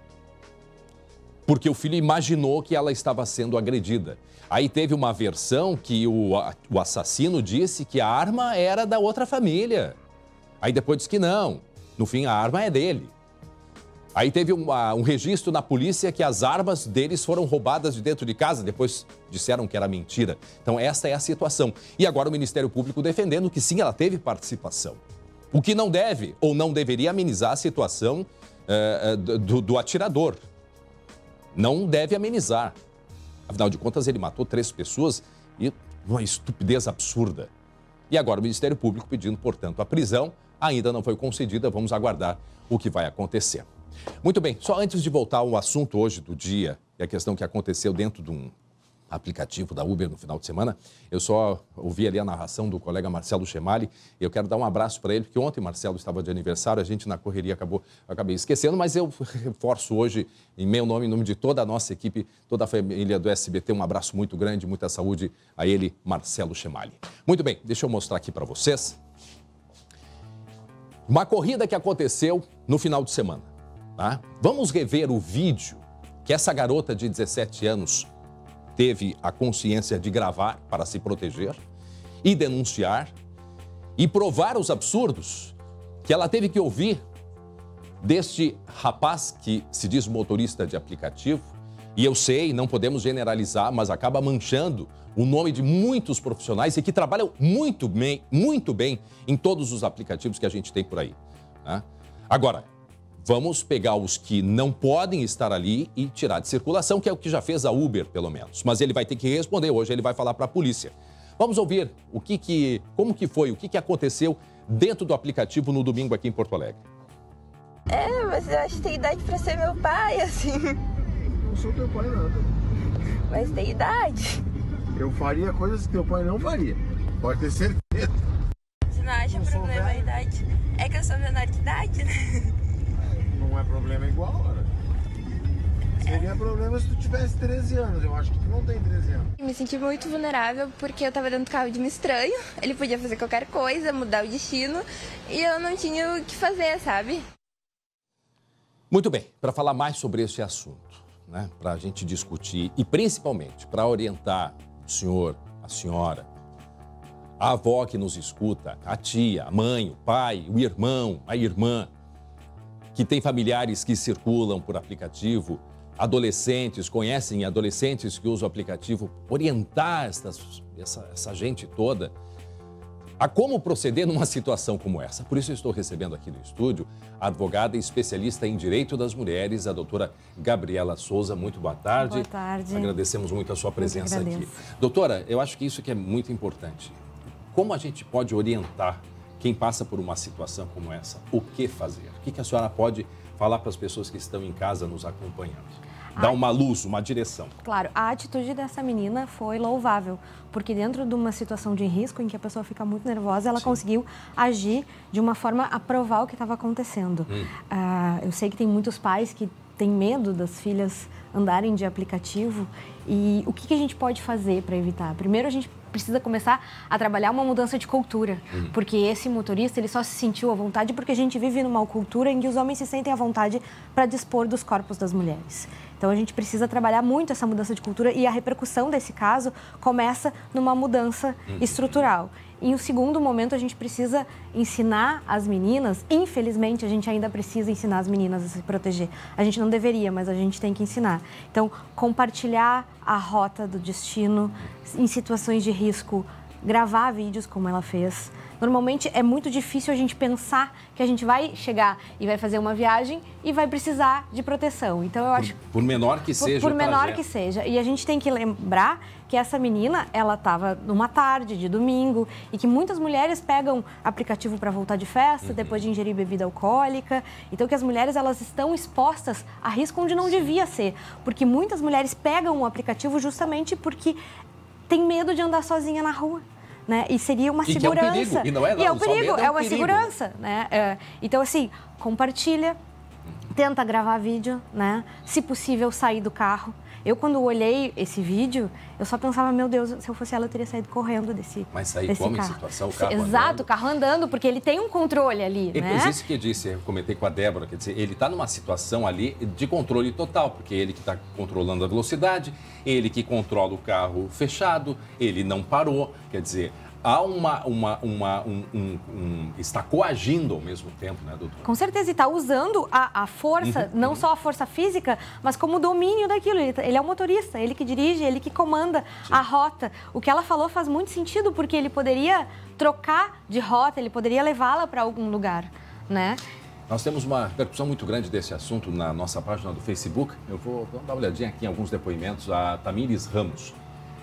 Speaker 1: Porque o filho imaginou que ela estava sendo agredida. Aí teve uma versão que o assassino disse que a arma era da outra família. Aí depois disse que não. No fim, a arma é dele. Aí teve um registro na polícia que as armas deles foram roubadas de dentro de casa. Depois disseram que era mentira. Então essa é a situação. E agora o Ministério Público defendendo que sim, ela teve participação. O que não deve ou não deveria amenizar a situação do atirador. Não deve amenizar. Afinal de contas, ele matou 3 pessoas e uma estupidez absurda. E agora o Ministério Público pedindo, portanto, a prisão ainda não foi concedida. Vamos aguardar o que vai acontecer. Muito bem, só antes de voltar ao assunto hoje do dia, e a questão que aconteceu dentro de um aplicativo da Uber no final de semana, eu só ouvi ali a narração do colega Marcelo Chemali, e eu quero dar um abraço para ele, porque ontem Marcelo estava de aniversário, a gente na correria acabei esquecendo, mas eu reforço hoje, em meu nome, em nome de toda a nossa equipe, toda a família do SBT, um abraço muito grande, muita saúde a ele, Marcelo Chemali. Muito bem, deixa eu mostrar aqui para vocês uma corrida que aconteceu no final de semana. Tá? Vamos rever o vídeo que essa garota de 17 anos teve a consciência de gravar para se proteger e denunciar e provar os absurdos que ela teve que ouvir deste rapaz que se diz motorista de aplicativo. E eu sei, não podemos generalizar, mas acaba manchando o nome de muitos profissionais e que trabalham muito bem em todos os aplicativos que a gente tem por aí. Tá? Agora, vamos pegar os que não podem estar ali e tirar de circulação, que é o que já fez a Uber, pelo menos. Mas ele vai ter que responder hoje, ele vai falar para a polícia. Vamos ouvir como que foi, o que aconteceu dentro do aplicativo no domingo aqui em Porto Alegre.
Speaker 2: Mas eu acho que tem idade para ser meu pai, assim.
Speaker 3: Não sou teu pai, nada.
Speaker 2: Mas tem idade.
Speaker 3: Eu faria coisas que teu pai não faria. Pode ter certeza.
Speaker 2: Você não acha problema a idade? É que eu sou menor de idade, né?
Speaker 3: Não é problema igual, né? Seria problema se tu tivesse 13 anos. Eu acho que tu não tem 13 anos.
Speaker 2: Me senti muito vulnerável porque eu tava dentro do carro de um estranho. Ele podia fazer qualquer coisa, mudar o destino. E eu não tinha o que fazer, sabe?
Speaker 1: Muito bem, para falar mais sobre esse assunto, né, para a gente discutir e principalmente para orientar o senhor, a senhora, a avó que nos escuta, a tia, a mãe, o pai, o irmão, a irmã, que tem familiares que circulam por aplicativo, adolescentes, conhecem adolescentes que usam o aplicativo, orientar essa gente toda a como proceder numa situação como essa. Por isso eu estou recebendo aqui no estúdio a advogada e especialista em direito das mulheres, a doutora Gabriela Souza. Muito boa tarde.
Speaker 21: Boa tarde.
Speaker 1: Agradecemos muito a sua presença aqui. Doutora, eu acho que isso que é muito importante. Como a gente pode orientar quem passa por uma situação como essa? O que fazer? O que a senhora pode falar para as pessoas que estão em casa nos acompanhando? Dar uma luz, uma direção.
Speaker 21: Claro, a atitude dessa menina foi louvável, porque dentro de uma situação de risco em que a pessoa fica muito nervosa, ela conseguiu agir de uma forma a provar o que estava acontecendo. Eu sei que tem muitos pais que têm medo das filhas andarem de aplicativo e o que a gente pode fazer para evitar? Primeiro, a gente precisa começar a trabalhar uma mudança de cultura, porque esse motorista ele só se sentiu à vontade porque a gente vive numa cultura em que os homens se sentem à vontade para dispor dos corpos das mulheres. Então a gente precisa trabalhar muito essa mudança de cultura e a repercussão desse caso começa numa mudança estrutural. em um segundo momento, a gente precisa ensinar as meninas, infelizmente, a gente ainda precisa ensinar as meninas a se proteger. A gente não deveria, mas a gente tem que ensinar. Então, compartilhar a rota do destino em situações de risco, gravar vídeos como ela fez. Normalmente é muito difícil a gente pensar que a gente vai chegar e vai fazer uma viagem e vai precisar de proteção. Então eu acho...
Speaker 1: Por menor que seja
Speaker 21: Por
Speaker 1: o
Speaker 21: menor
Speaker 1: trajeto.
Speaker 21: que seja. E a gente tem que lembrar que essa menina, ela estava numa tarde de domingo e que muitas mulheres pegam aplicativo para voltar de festa, depois de ingerir bebida alcoólica. Então que as mulheres, elas estão expostas a risco onde não devia ser. Porque muitas mulheres pegam o aplicativo justamente porque tem medo de andar sozinha na rua. Né? E seria uma segurança.
Speaker 1: É um perigo. E não é, não,
Speaker 21: e é um perigo, é uma
Speaker 1: perigo.
Speaker 21: Segurança. Né? Então, assim, compartilha, tenta gravar vídeo, né? Se possível, sair do carro. Eu, quando olhei esse vídeo, eu só pensava, meu Deus, se eu fosse ela, eu teria saído correndo desse
Speaker 1: Mas sair
Speaker 21: desse
Speaker 1: como
Speaker 21: carro.
Speaker 1: em situação, o carro
Speaker 21: Exato,
Speaker 1: andando?
Speaker 21: o carro andando, porque ele tem um controle ali,
Speaker 1: E
Speaker 21: né?
Speaker 1: por isso que eu disse, eu comentei com a Débora, quer dizer, ele está numa situação ali de controle total, porque ele que está controlando a velocidade, ele que controla o carro fechado, ele não parou, quer dizer... Há está coagindo ao mesmo tempo, né, doutor?
Speaker 21: Com certeza, e está usando a força, não só a força física, mas como o domínio daquilo. Ele é o motorista, ele que dirige, ele que comanda a rota. O que ela falou faz muito sentido, porque ele poderia trocar de rota, ele poderia levá-la para algum lugar, né?
Speaker 1: Nós temos uma repercussão muito grande desse assunto na nossa página do Facebook. Eu vou dar uma olhadinha aqui em alguns depoimentos. A Tamires Ramos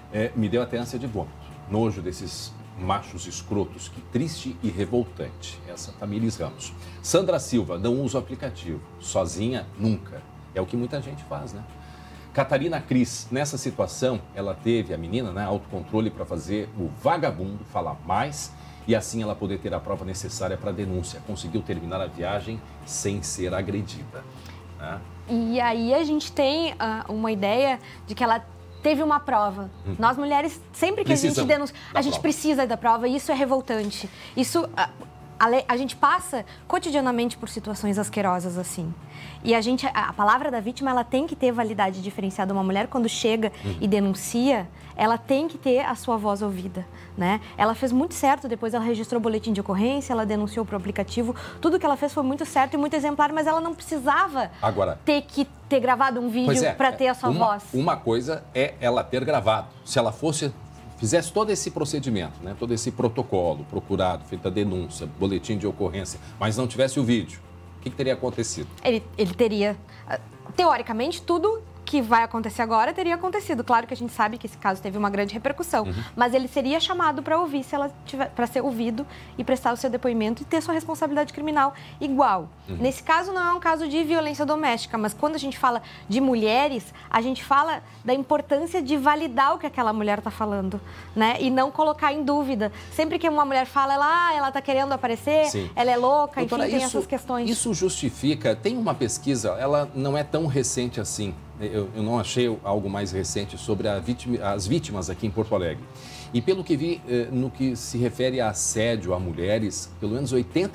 Speaker 1: me deu até ânsia de vômito. Nojo desses machos escrotos, que triste e revoltante. Essa Tamires Ramos. Sandra Silva, não usa o aplicativo. Sozinha, nunca. É o que muita gente faz, né? Catarina Cris, nessa situação, ela teve, a menina, né, autocontrole para fazer o vagabundo falar mais e assim ela poder ter a prova necessária para a denúncia. Conseguiu terminar a viagem sem ser agredida. Né?
Speaker 21: E aí a gente tem uma ideia de que ela teve uma prova. Nós mulheres, sempre que a gente denuncia, a gente precisa da prova e isso é revoltante. Isso, a gente passa cotidianamente por situações asquerosas assim. E a palavra da vítima, ela tem que ter validade diferenciada. Uma mulher, quando chega e denuncia, ela tem que ter a sua voz ouvida, né? Ela fez muito certo, depois ela registrou o boletim de ocorrência, ela denunciou para o aplicativo. Tudo que ela fez foi muito certo e muito exemplar, mas ela não precisava ter que ter gravado um vídeo para ter a sua voz.
Speaker 1: Uma coisa é ela ter gravado. Se ela fizesse todo esse procedimento, né? Todo esse protocolo, procurado, feita a denúncia, boletim de ocorrência, mas não tivesse o vídeo, o que teria acontecido?
Speaker 21: Ele teria, teoricamente, tudo que vai acontecer agora teria acontecido. Claro que a gente sabe que esse caso teve uma grande repercussão, mas ele seria chamado para ouvir, se ela tiver, para ser ouvido e prestar o seu depoimento e ter sua responsabilidade criminal igual. Nesse caso não é um caso de violência doméstica, mas quando a gente fala de mulheres, a gente fala da importância de validar o que aquela mulher está falando, né? E não colocar em dúvida. Sempre que uma mulher fala, ela está querendo aparecer, ela é louca,
Speaker 1: Doutora,
Speaker 21: enfim, tem essas questões.
Speaker 1: Isso justifica, tem uma pesquisa, ela não é tão recente assim, eu não achei algo mais recente sobre as vítimas aqui em Porto Alegre. E pelo que vi, no que se refere a assédio a mulheres, pelo menos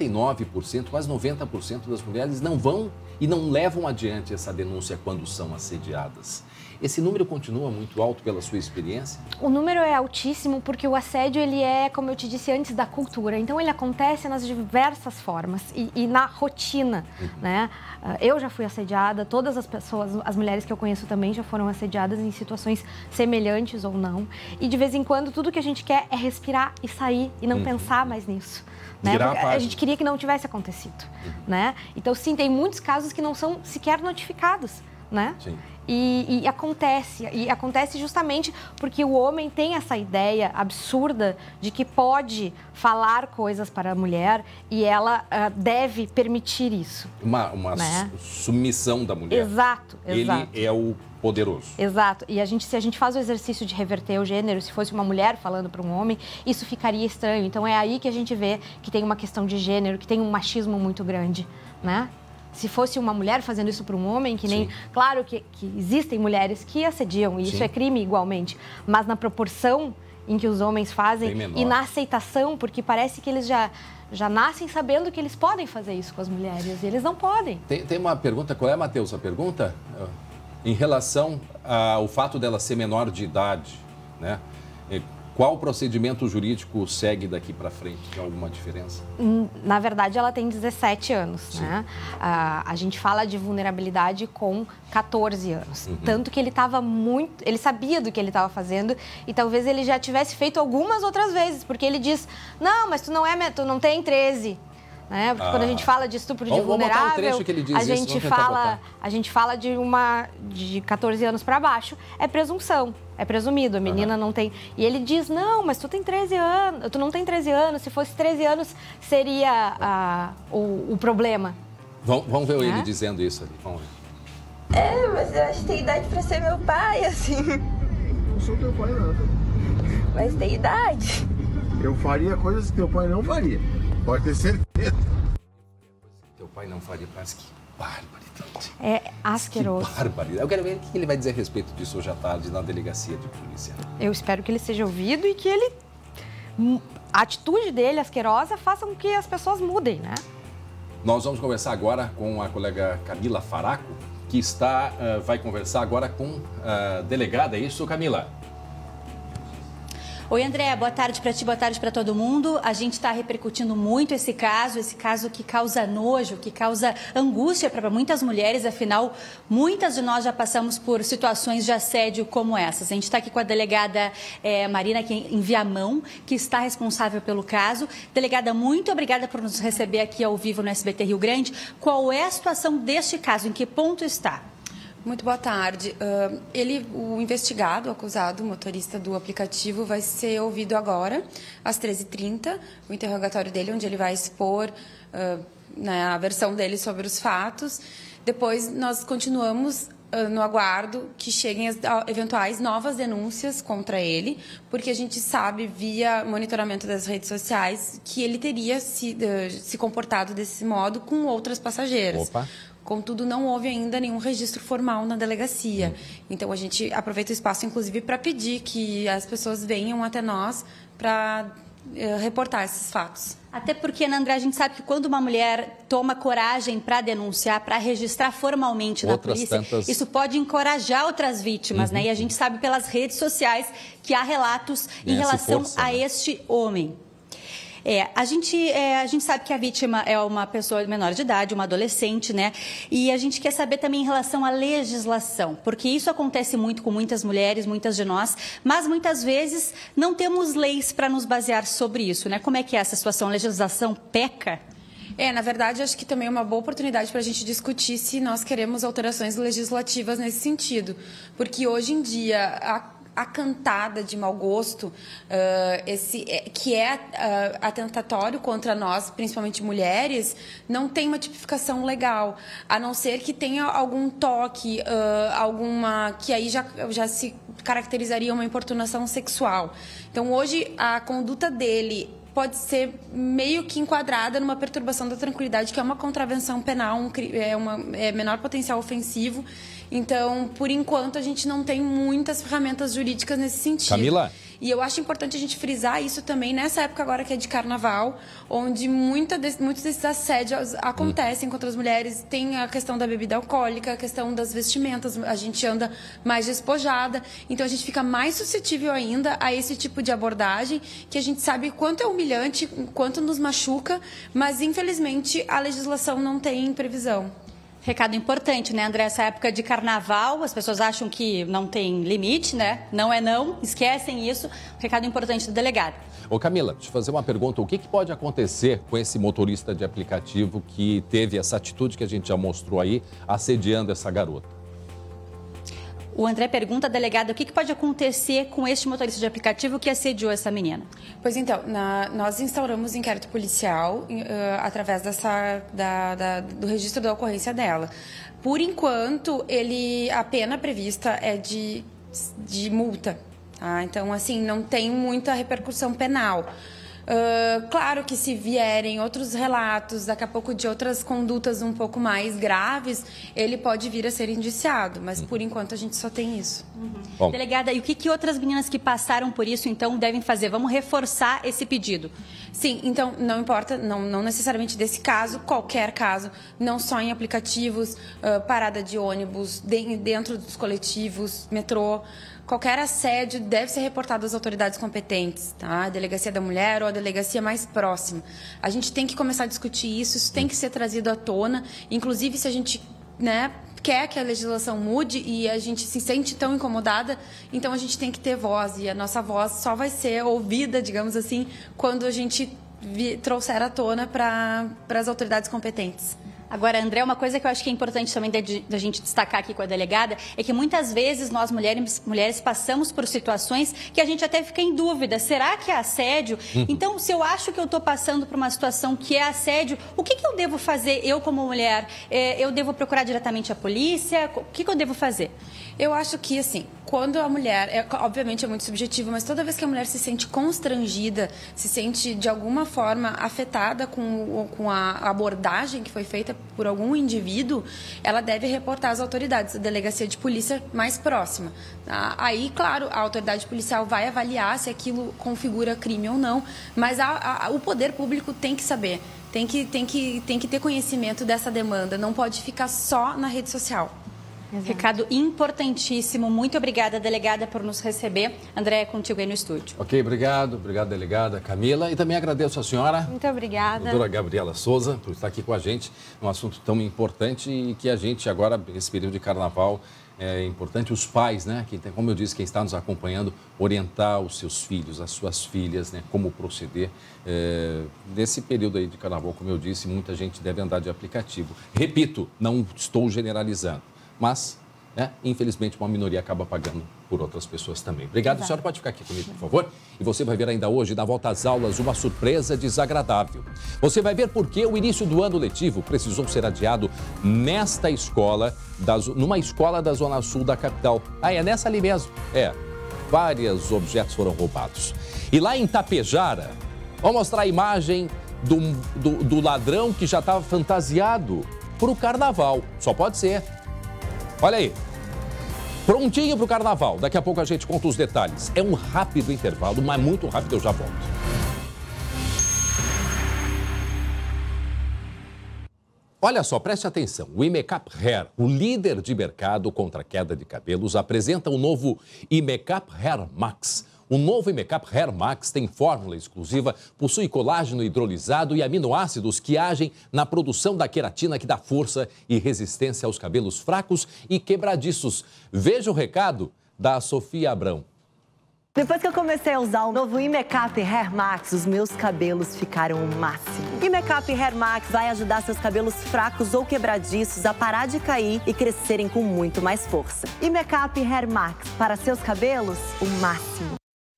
Speaker 1: 89%, quase 90% das mulheres não vão e não levam adiante essa denúncia quando são assediadas. Esse número continua muito alto pela sua experiência?
Speaker 21: O número é altíssimo porque o assédio, ele é, como eu te disse antes, da cultura. Então, ele acontece nas diversas formas e na rotina, né? Eu já fui assediada, todas as pessoas, as mulheres que eu conheço também já foram assediadas em situações semelhantes ou não. E, de vez em quando, tudo que a gente quer é respirar e sair e não pensar mais nisso. Né? A gente queria que não tivesse acontecido, né? Então, sim, tem muitos casos que não são sequer notificados, né?
Speaker 1: Sim.
Speaker 21: E acontece justamente porque o homem tem essa ideia absurda de que pode falar coisas para a mulher e ela deve permitir isso.
Speaker 1: Uma submissão da mulher.
Speaker 21: Exato.
Speaker 1: Ele é o poderoso.
Speaker 21: Exato. E se a gente faz o exercício de reverter o gênero, se fosse uma mulher falando para um homem, isso ficaria estranho. Então é aí que a gente vê que tem uma questão de gênero, que tem um machismo muito grande, né? Se fosse uma mulher fazendo isso para um homem, que nem... Claro que existem mulheres que assediam, e isso é crime igualmente. Mas na proporção em que os homens fazem e na aceitação, porque parece que eles já nascem sabendo que eles podem fazer isso com as mulheres, e eles não podem.
Speaker 1: Tem uma pergunta, qual é, Matheus, a pergunta? Em relação ao fato dela ser menor de idade, né? Qual procedimento jurídico segue daqui para frente? Tem alguma diferença?
Speaker 21: Na verdade, ela tem 17 anos, né? A gente fala de vulnerabilidade com 14 anos. Tanto que ele ele sabia do que ele estava fazendo e talvez ele já tivesse feito algumas outras vezes, porque ele diz, não, mas tu não tem 13. Né? Porque quando a gente fala de estupro de vulnerável, a gente fala de 14 anos para baixo, é presunção, é presumido, a menina não tem. E ele diz, não, mas tu tem 13 anos, tu não tem 13 anos, se fosse 13 anos seria o problema.
Speaker 1: Vamos ver ele dizendo isso ali, vamos ver.
Speaker 2: Mas eu acho que tem idade para ser meu pai, assim.
Speaker 3: Não sou teu pai, nada.
Speaker 2: Mas tem idade.
Speaker 3: Eu faria coisas que teu pai não faria. Pode ter certeza.
Speaker 1: Teu pai não faria, mas que barbaridade.
Speaker 21: É asqueroso.
Speaker 1: Que barbaridade. Eu quero ver o que ele vai dizer a respeito disso hoje à tarde na delegacia de polícia.
Speaker 21: Eu espero que ele seja ouvido e que a atitude dele, asquerosa, faça com que as pessoas mudem, né?
Speaker 1: Nós vamos conversar agora com a colega Camila Faraco, que vai conversar agora com a delegada. É isso, Camila?
Speaker 5: Oi, André, boa tarde para ti, boa tarde para todo mundo. A gente está repercutindo muito esse caso que causa nojo, que causa angústia para muitas mulheres, afinal, muitas de nós já passamos por situações de assédio como essas. A gente está aqui com a delegada Marina, aqui em Viamão, que está responsável pelo caso. Delegada, muito obrigada por nos receber aqui ao vivo no SBT Rio Grande. Qual é a situação deste caso? Em que ponto está?
Speaker 22: Muito boa tarde. O investigado, o acusado, o motorista do aplicativo, vai ser ouvido agora, às 13h30, o interrogatório dele, onde ele vai expor a versão dele sobre os fatos. Depois, nós continuamos no aguardo que cheguem as eventuais novas denúncias contra ele, porque a gente sabe, via monitoramento das redes sociais, que ele teria se comportado desse modo com outras passageiras.
Speaker 1: Opa.
Speaker 22: Contudo, não houve ainda nenhum registro formal na delegacia. Então, a gente aproveita o espaço, inclusive, para pedir que as pessoas venham até nós para reportar esses fatos.
Speaker 5: Até porque, André, a gente sabe que quando uma mulher toma coragem para denunciar, para registrar formalmente na polícia, isso pode encorajar outras vítimas, né? E a gente sabe pelas redes sociais que há relatos em relação a este homem. A gente sabe que a vítima é uma pessoa menor de idade, uma adolescente, né? E a gente quer saber também em relação à legislação, porque isso acontece muito com muitas mulheres, muitas de nós, mas muitas vezes não temos leis para nos basear sobre isso, né? Como é que é essa situação? A legislação peca?
Speaker 22: Na verdade, acho que também é uma boa oportunidade para a gente discutir se nós queremos alterações legislativas nesse sentido, porque hoje em dia a cantada de mau gosto, que é atentatório contra nós, principalmente mulheres, não tem uma tipificação legal, a não ser que tenha algum toque, que aí já se caracterizaria uma importunação sexual. Então, hoje, a conduta dele pode ser meio que enquadrada numa perturbação da tranquilidade, que é uma contravenção penal, menor potencial ofensivo. Então, por enquanto, a gente não tem muitas ferramentas jurídicas nesse sentido.
Speaker 1: Camila?
Speaker 22: E eu acho importante a gente frisar isso também nessa época agora que é de carnaval, onde muitos desses assédios acontecem contra as mulheres. Tem a questão da bebida alcoólica, a questão das vestimentas, a gente anda mais despojada. Então, a gente fica mais suscetível ainda a esse tipo de abordagem, que a gente sabe quanto é humilhante, quanto nos machuca, mas, infelizmente, a legislação não tem previsão.
Speaker 5: Recado importante, né, André? Essa época de carnaval, as pessoas acham que não tem limite, né? Não é não, esquecem isso. Recado importante do delegado.
Speaker 1: Ô Camila, deixa eu fazer uma pergunta. O que pode acontecer com esse motorista de aplicativo que teve essa atitude que a gente já mostrou aí, assediando essa garota?
Speaker 5: O André pergunta, delegado, o que pode acontecer com este motorista de aplicativo que assediou essa menina?
Speaker 22: Pois então, nós instauramos inquérito policial através do registro da ocorrência dela. Por enquanto, a pena prevista é de multa. Tá? Então, assim, não tem muita repercussão penal. Claro que se vierem outros relatos, daqui a pouco de outras condutas um pouco mais graves, ele pode vir a ser indiciado, mas por enquanto a gente só tem isso.
Speaker 5: Delegada, e o que outras meninas que passaram por isso, então, devem fazer? Vamos reforçar esse pedido.
Speaker 22: Sim, então, não importa, não necessariamente desse caso, qualquer caso, não só em aplicativos, parada de ônibus, dentro dos coletivos, metrô, qualquer assédio deve ser reportado às autoridades competentes, tá? A Delegacia da Mulher ou a delegacia mais próxima. A gente tem que começar a discutir isso tem que ser trazido à tona, inclusive se a gente, né, quer que a legislação mude e a gente se sente tão incomodada, então a gente tem que ter voz, e a nossa voz só vai ser ouvida, digamos assim, quando a gente trouxer à tona para as autoridades competentes.
Speaker 5: Agora, André, uma coisa que eu acho que é importante também da gente destacar aqui com a delegada é que muitas vezes nós mulheres passamos por situações que a gente até fica em dúvida. Será que é assédio? Então, se eu acho que eu estou passando por uma situação que é assédio, o que eu devo fazer, eu como mulher? Eu devo procurar diretamente a polícia? O que eu devo fazer?
Speaker 22: Eu acho que, assim, quando a mulher, obviamente é muito subjetivo, mas toda vez que a mulher se sente constrangida, se sente de alguma forma afetada com a abordagem que foi feita por algum indivíduo, ela deve reportar às autoridades, a delegacia de polícia mais próxima. Aí, claro, a autoridade policial vai avaliar se aquilo configura crime ou não, mas o poder público tem que saber, tem que ter conhecimento dessa demanda, não pode ficar só na rede social.
Speaker 5: Exato. Recado importantíssimo. Muito obrigada, delegada, por nos receber. André, é contigo aí no estúdio.
Speaker 1: Ok, obrigado. Obrigado, delegada Camila. E também agradeço a senhora.
Speaker 21: Muito obrigada.
Speaker 1: Doutora Gabriela Souza, por estar aqui com a gente. Um assunto tão importante e que a gente agora, nesse período de carnaval, é importante os pais, né? Como eu disse, quem está nos acompanhando, orientar os seus filhos, as suas filhas, né? Como proceder. Nesse período aí de carnaval, como eu disse, muita gente deve andar de aplicativo. Repito, não estou generalizando. Mas, infelizmente, uma minoria acaba pagando por outras pessoas também. Obrigado. Exato. A senhora pode ficar aqui comigo, por favor? E você vai ver ainda hoje, na volta às aulas, uma surpresa desagradável. Você vai ver por que o início do ano letivo precisou ser adiado nesta escola, numa escola da Zona Sul da capital. É nessa ali mesmo. Vários objetos foram roubados. E lá em Tapejara, vou mostrar a imagem do ladrão que já estava fantasiado para o carnaval. Só pode ser. Olha aí, prontinho para o carnaval. Daqui a pouco a gente conta os detalhes. É um rápido intervalo, mas muito rápido, eu já volto. Olha só, preste atenção. O Imecap Hair, o líder de mercado contra a queda de cabelos, apresenta o novo Imecap Hair Max. O novo Imecap Hair Max tem fórmula exclusiva, possui colágeno hidrolisado e aminoácidos que agem na produção da queratina que dá força e resistência aos cabelos fracos e quebradiços. Veja o recado da Sofia Abrão.
Speaker 4: Depois que eu comecei a usar o novo Imecap Hair Max, os meus cabelos ficaram o máximo. Imecap Hair Max vai ajudar seus cabelos fracos ou quebradiços a parar de cair e crescerem com muito mais força. Imecap Hair Max, para seus cabelos, o máximo.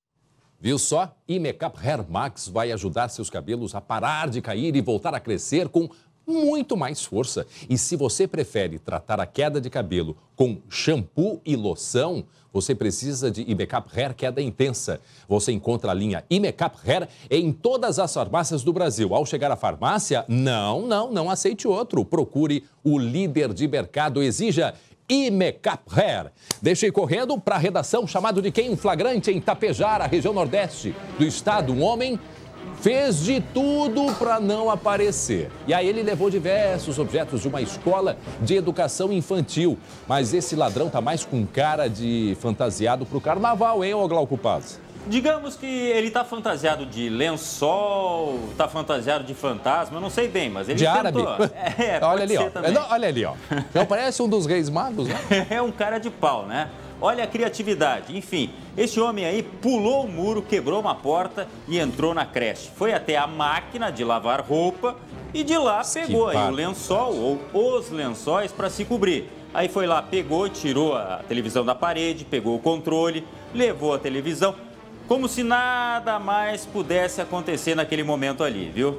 Speaker 1: Viu só? Imecap Hair Max vai ajudar seus cabelos a parar de cair e voltar a crescer com muito mais força. E se você prefere tratar a queda de cabelo com shampoo e loção, você precisa de Imecap Hair Queda Intensa. Você encontra a linha Imecap Hair em todas as farmácias do Brasil. Ao chegar à farmácia, não aceite outro. Procure o líder de mercado, exija Imecap Hair. Deixei correndo para a redação, chamado de quem? Um flagrante em Tapejara, região nordeste do estado. Um homem fez de tudo para não aparecer. E aí ele levou diversos objetos de uma escola de educação infantil. Mas esse ladrão tá mais com cara de fantasiado pro carnaval, hein, ô Glauco Paz?
Speaker 15: Digamos que ele tá fantasiado de lençol, tá fantasiado de fantasma, eu não sei bem, mas ele
Speaker 1: de
Speaker 15: tentou.
Speaker 1: árabe. Olha ali, ó. Olha ali, ó. Não parece um dos reis magos, né?
Speaker 15: É um cara de pau, né? Olha a criatividade. Enfim, esse homem aí pulou o muro, quebrou uma porta e entrou na creche. Foi até a máquina de lavar roupa e de lá pegou aí o lençol ou os lençóis para se cobrir. Aí foi lá, pegou, tirou a televisão da parede, pegou o controle, levou a televisão. Como se nada mais pudesse acontecer naquele momento ali, viu?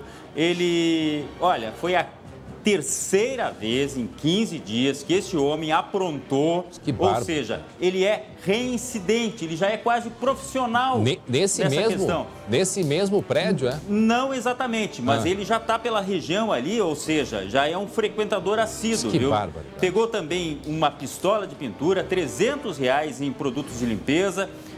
Speaker 15: Olha, foi a terceira vez em 15 dias que esse homem aprontou, ou seja, ele é reincidente, ele já é quase profissional nessa questão.
Speaker 1: Nesse mesmo prédio, é?
Speaker 15: Não exatamente, mas ele já está pela região ali, ou seja, já é um frequentador assíduo, viu?
Speaker 1: Bárbaro.
Speaker 15: Pegou também uma pistola de pintura, R$300 em produtos de limpeza.
Speaker 1: Mas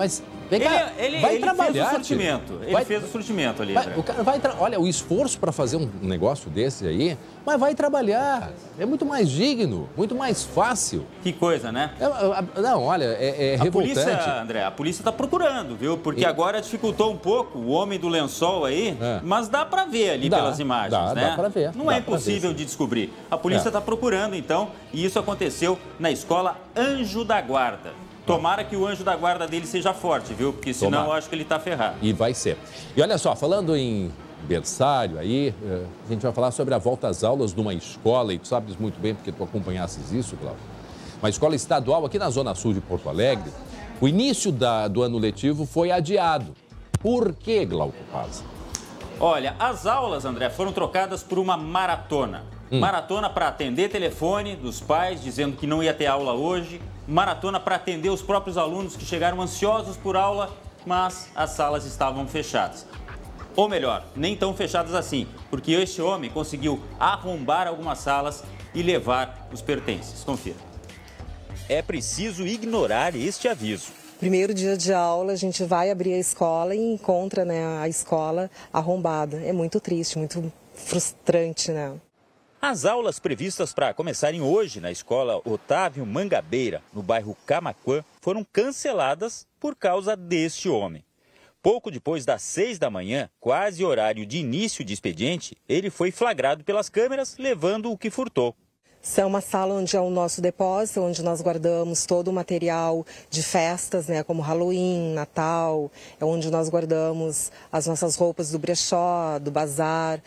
Speaker 1: Vem cá, vai trabalhar.
Speaker 15: Ele fez o surtimento ali.
Speaker 1: O cara olha, o esforço para fazer um negócio desse aí, mas vai trabalhar. É muito mais digno, muito mais fácil.
Speaker 15: Que coisa, né?
Speaker 1: Não, olha, é revoltante.
Speaker 15: Polícia, André, a polícia está procurando, viu? Porque agora dificultou um pouco o homem do lençol aí, mas dá para ver ali pelas imagens, né?
Speaker 1: Dá para ver.
Speaker 15: Não é impossível de descobrir. A polícia está procurando, então, e isso aconteceu na escola Anjo da Guarda. Tomara que o anjo da guarda dele seja forte, viu? Porque senão eu acho que ele está ferrado.
Speaker 1: E vai ser. E olha só, falando em berçário aí, a gente vai falar sobre a volta às aulas de uma escola, e tu sabes muito bem porque tu acompanhasses isso, Glauco. Uma escola estadual aqui na Zona Sul de Porto Alegre. O início do ano letivo foi adiado. Por que, Glauco Paz?
Speaker 15: Olha, as aulas, André, foram trocadas por uma maratona. Maratona para atender telefone dos pais dizendo que não ia ter aula hoje. Maratona para atender os próprios alunos que chegaram ansiosos por aula, mas as salas estavam fechadas. Ou melhor, nem tão fechadas assim, porque este homem conseguiu arrombar algumas salas e levar os pertences. Confira.
Speaker 13: É preciso ignorar este aviso.
Speaker 6: Primeiro dia de aula, a gente vai abrir a escola e encontra, né, a escola arrombada. É muito triste, muito frustrante, né?
Speaker 13: As aulas previstas para começarem hoje na escola Otávio Mangabeira, no bairro Camaquã, foram canceladas por causa deste homem. Pouco depois das 6 da manhã, quase horário de início de expediente, ele foi flagrado pelas câmeras levando o que furtou.
Speaker 6: Essa é uma sala onde é o nosso depósito, onde nós guardamos todo o material de festas, né, como Halloween, Natal, é onde nós guardamos as nossas roupas do brechó, do bazar,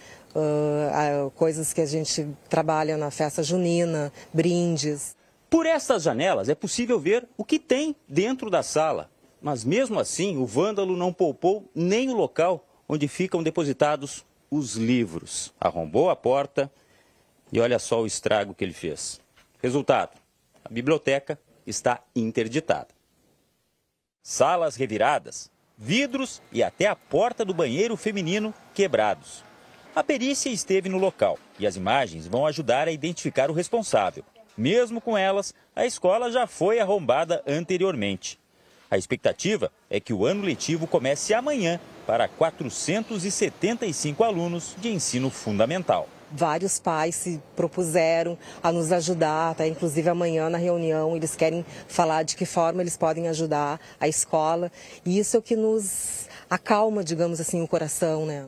Speaker 6: coisas que a gente trabalha na festa junina, brindes.
Speaker 13: Por essas janelas é possível ver o que tem dentro da sala. Mas mesmo assim, o vândalo não poupou nem o local onde ficam depositados os livros. Arrombou a porta e olha só o estrago que ele fez. Resultado, a biblioteca está interditada. Salas reviradas, vidros e até a porta do banheiro feminino quebrados. A perícia esteve no local e as imagens vão ajudar a identificar o responsável. Mesmo com elas, a escola já foi arrombada anteriormente. A expectativa é que o ano letivo comece amanhã para 475 alunos de ensino fundamental.
Speaker 6: Vários pais se propuseram a nos ajudar, tá? Inclusive amanhã na reunião eles querem falar de que forma eles podem ajudar a escola. E isso é o que nos acalma, digamos assim, o coração, né?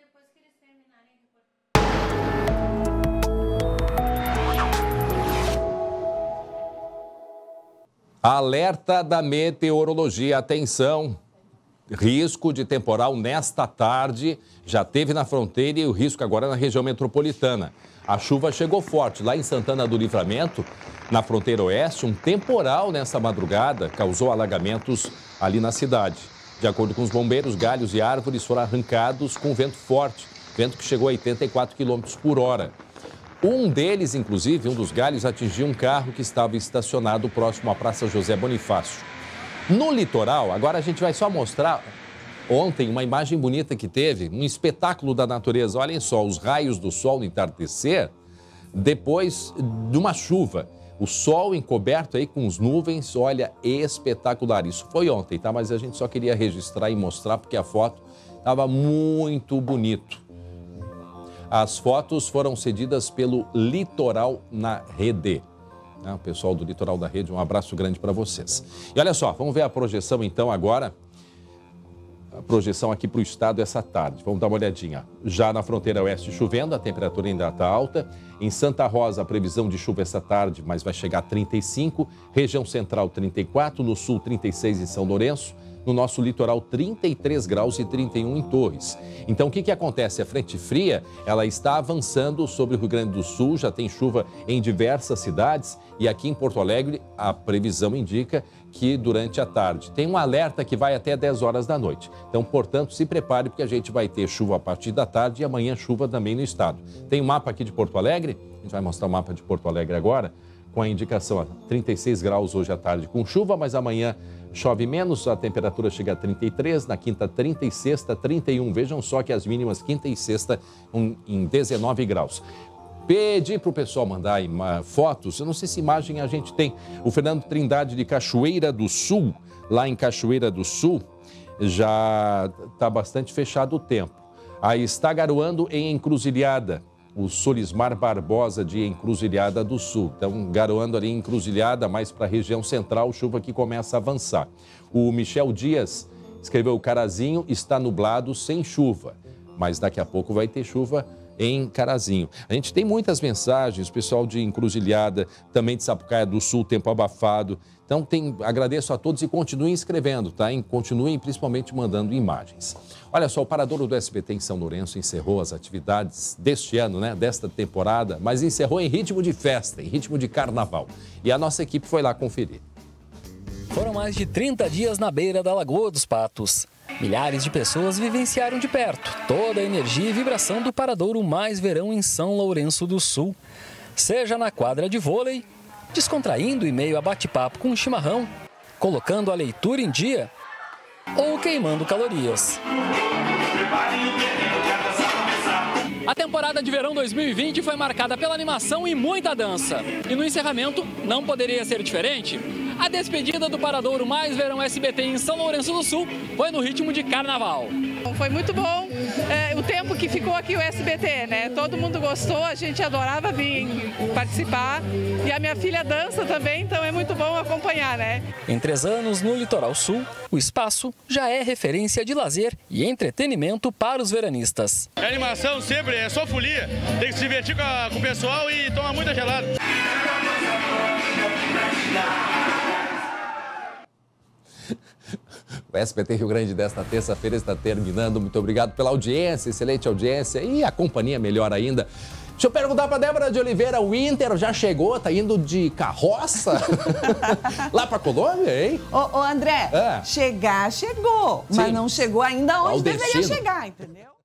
Speaker 1: Alerta da meteorologia, atenção, risco de temporal nesta tarde, já teve na fronteira e o risco agora na região metropolitana. A chuva chegou forte lá em Santana do Livramento, na fronteira oeste, um temporal nessa madrugada causou alagamentos ali na cidade. De acordo com os bombeiros, galhos e árvores foram arrancados com vento forte, vento que chegou a 84 km por hora. Um deles, inclusive, um dos galhos, atingiu um carro que estava estacionado próximo à Praça José Bonifácio. No litoral, agora a gente vai só mostrar ontem uma imagem bonita que teve, um espetáculo da natureza. Olhem só, os raios do sol no entardecer, depois de uma chuva. O sol encoberto aí com as nuvens, olha, espetacular. Isso foi ontem, tá? Mas a gente só queria registrar e mostrar porque a foto estava muito bonito. As fotos foram cedidas pelo Litoral na Rede. O pessoal do Litoral da Rede, um abraço grande para vocês. E olha só, vamos ver a projeção então agora. A projeção aqui para o estado essa tarde. Vamos dar uma olhadinha. Já na fronteira oeste chovendo, a temperatura ainda está alta. Em Santa Rosa, a previsão de chuva essa tarde, mas vai chegar a 35. Região central, 34. No sul, 36 em São Lourenço. No nosso litoral, 33 graus e 31 em Torres. Então, o que acontece? A frente fria, ela está avançando sobre o Rio Grande do Sul, já tem chuva em diversas cidades e aqui em Porto Alegre, a previsão indica que durante a tarde tem um alerta que vai até 10 horas da noite. Então, portanto, se prepare porque a gente vai ter chuva a partir da tarde e amanhã chuva também no estado. Tem um mapa aqui de Porto Alegre, a gente vai mostrar o mapa de Porto Alegre agora, com a indicação a 36 graus hoje à tarde com chuva, mas amanhã chove menos, a temperatura chega a 33, na quinta 30 e sexta 31. Vejam só que as mínimas quinta e sexta em 19 graus. Pedi para o pessoal mandar fotos, eu não sei se imagem a gente tem. O Fernando Trindade de Cachoeira do Sul lá em Cachoeira do Sul, já está bastante fechado o tempo. Aí está garoando em Encruzilhada, o Solismar Barbosa de Encruzilhada do Sul. Então, garoando ali em Encruzilhada, mais para a região central, chuva que começa a avançar. O Michel Dias escreveu: o Carazinho está nublado sem chuva, mas daqui a pouco vai ter chuva em Carazinho. A gente tem muitas mensagens, pessoal de Encruzilhada, também de Sapucaia do Sul, tempo abafado. Então, agradeço a todos e continuem escrevendo, tá? Continuem principalmente mandando imagens. Olha só, o Paradouro do SBT em São Lourenço encerrou as atividades deste ano, né? Desta temporada, mas encerrou em ritmo de festa, em ritmo de carnaval. E a nossa equipe foi lá conferir.
Speaker 8: Foram mais de 30 dias na beira da Lagoa dos Patos. Milhares de pessoas vivenciaram de perto toda a energia e vibração do Paradouro Mais Verão em São Lourenço do Sul. Seja na quadra de vôlei, descontraindo em meio a bate-papo com um chimarrão, colocando a leitura em dia ou queimando calorias. A temporada de verão 2020 foi marcada pela animação e muita dança. E no encerramento, não poderia ser diferente. A despedida do Paradouro Mais Verão SBT em São Lourenço do Sul foi no ritmo de carnaval.
Speaker 9: Foi muito bom o tempo que ficou aqui o SBT, né? Todo mundo gostou, a gente adorava vir participar. E a minha filha dança também, então é muito bom acompanhar, né?
Speaker 8: Em 3 anos no Litoral Sul, o espaço já é referência de lazer e entretenimento para os veranistas.
Speaker 23: A animação sempre é só folia, tem que se divertir com o pessoal e tomar muita gelada.
Speaker 1: O SBT Rio Grande desta terça-feira está terminando. Muito obrigado pela audiência, excelente audiência e a companhia melhor ainda. Deixa eu perguntar para Débora de Oliveira, o Inter já chegou, tá indo de carroça lá para Colômbia, hein?
Speaker 7: Ô André, chegar chegou, mas não chegou ainda onde deveria chegar, entendeu?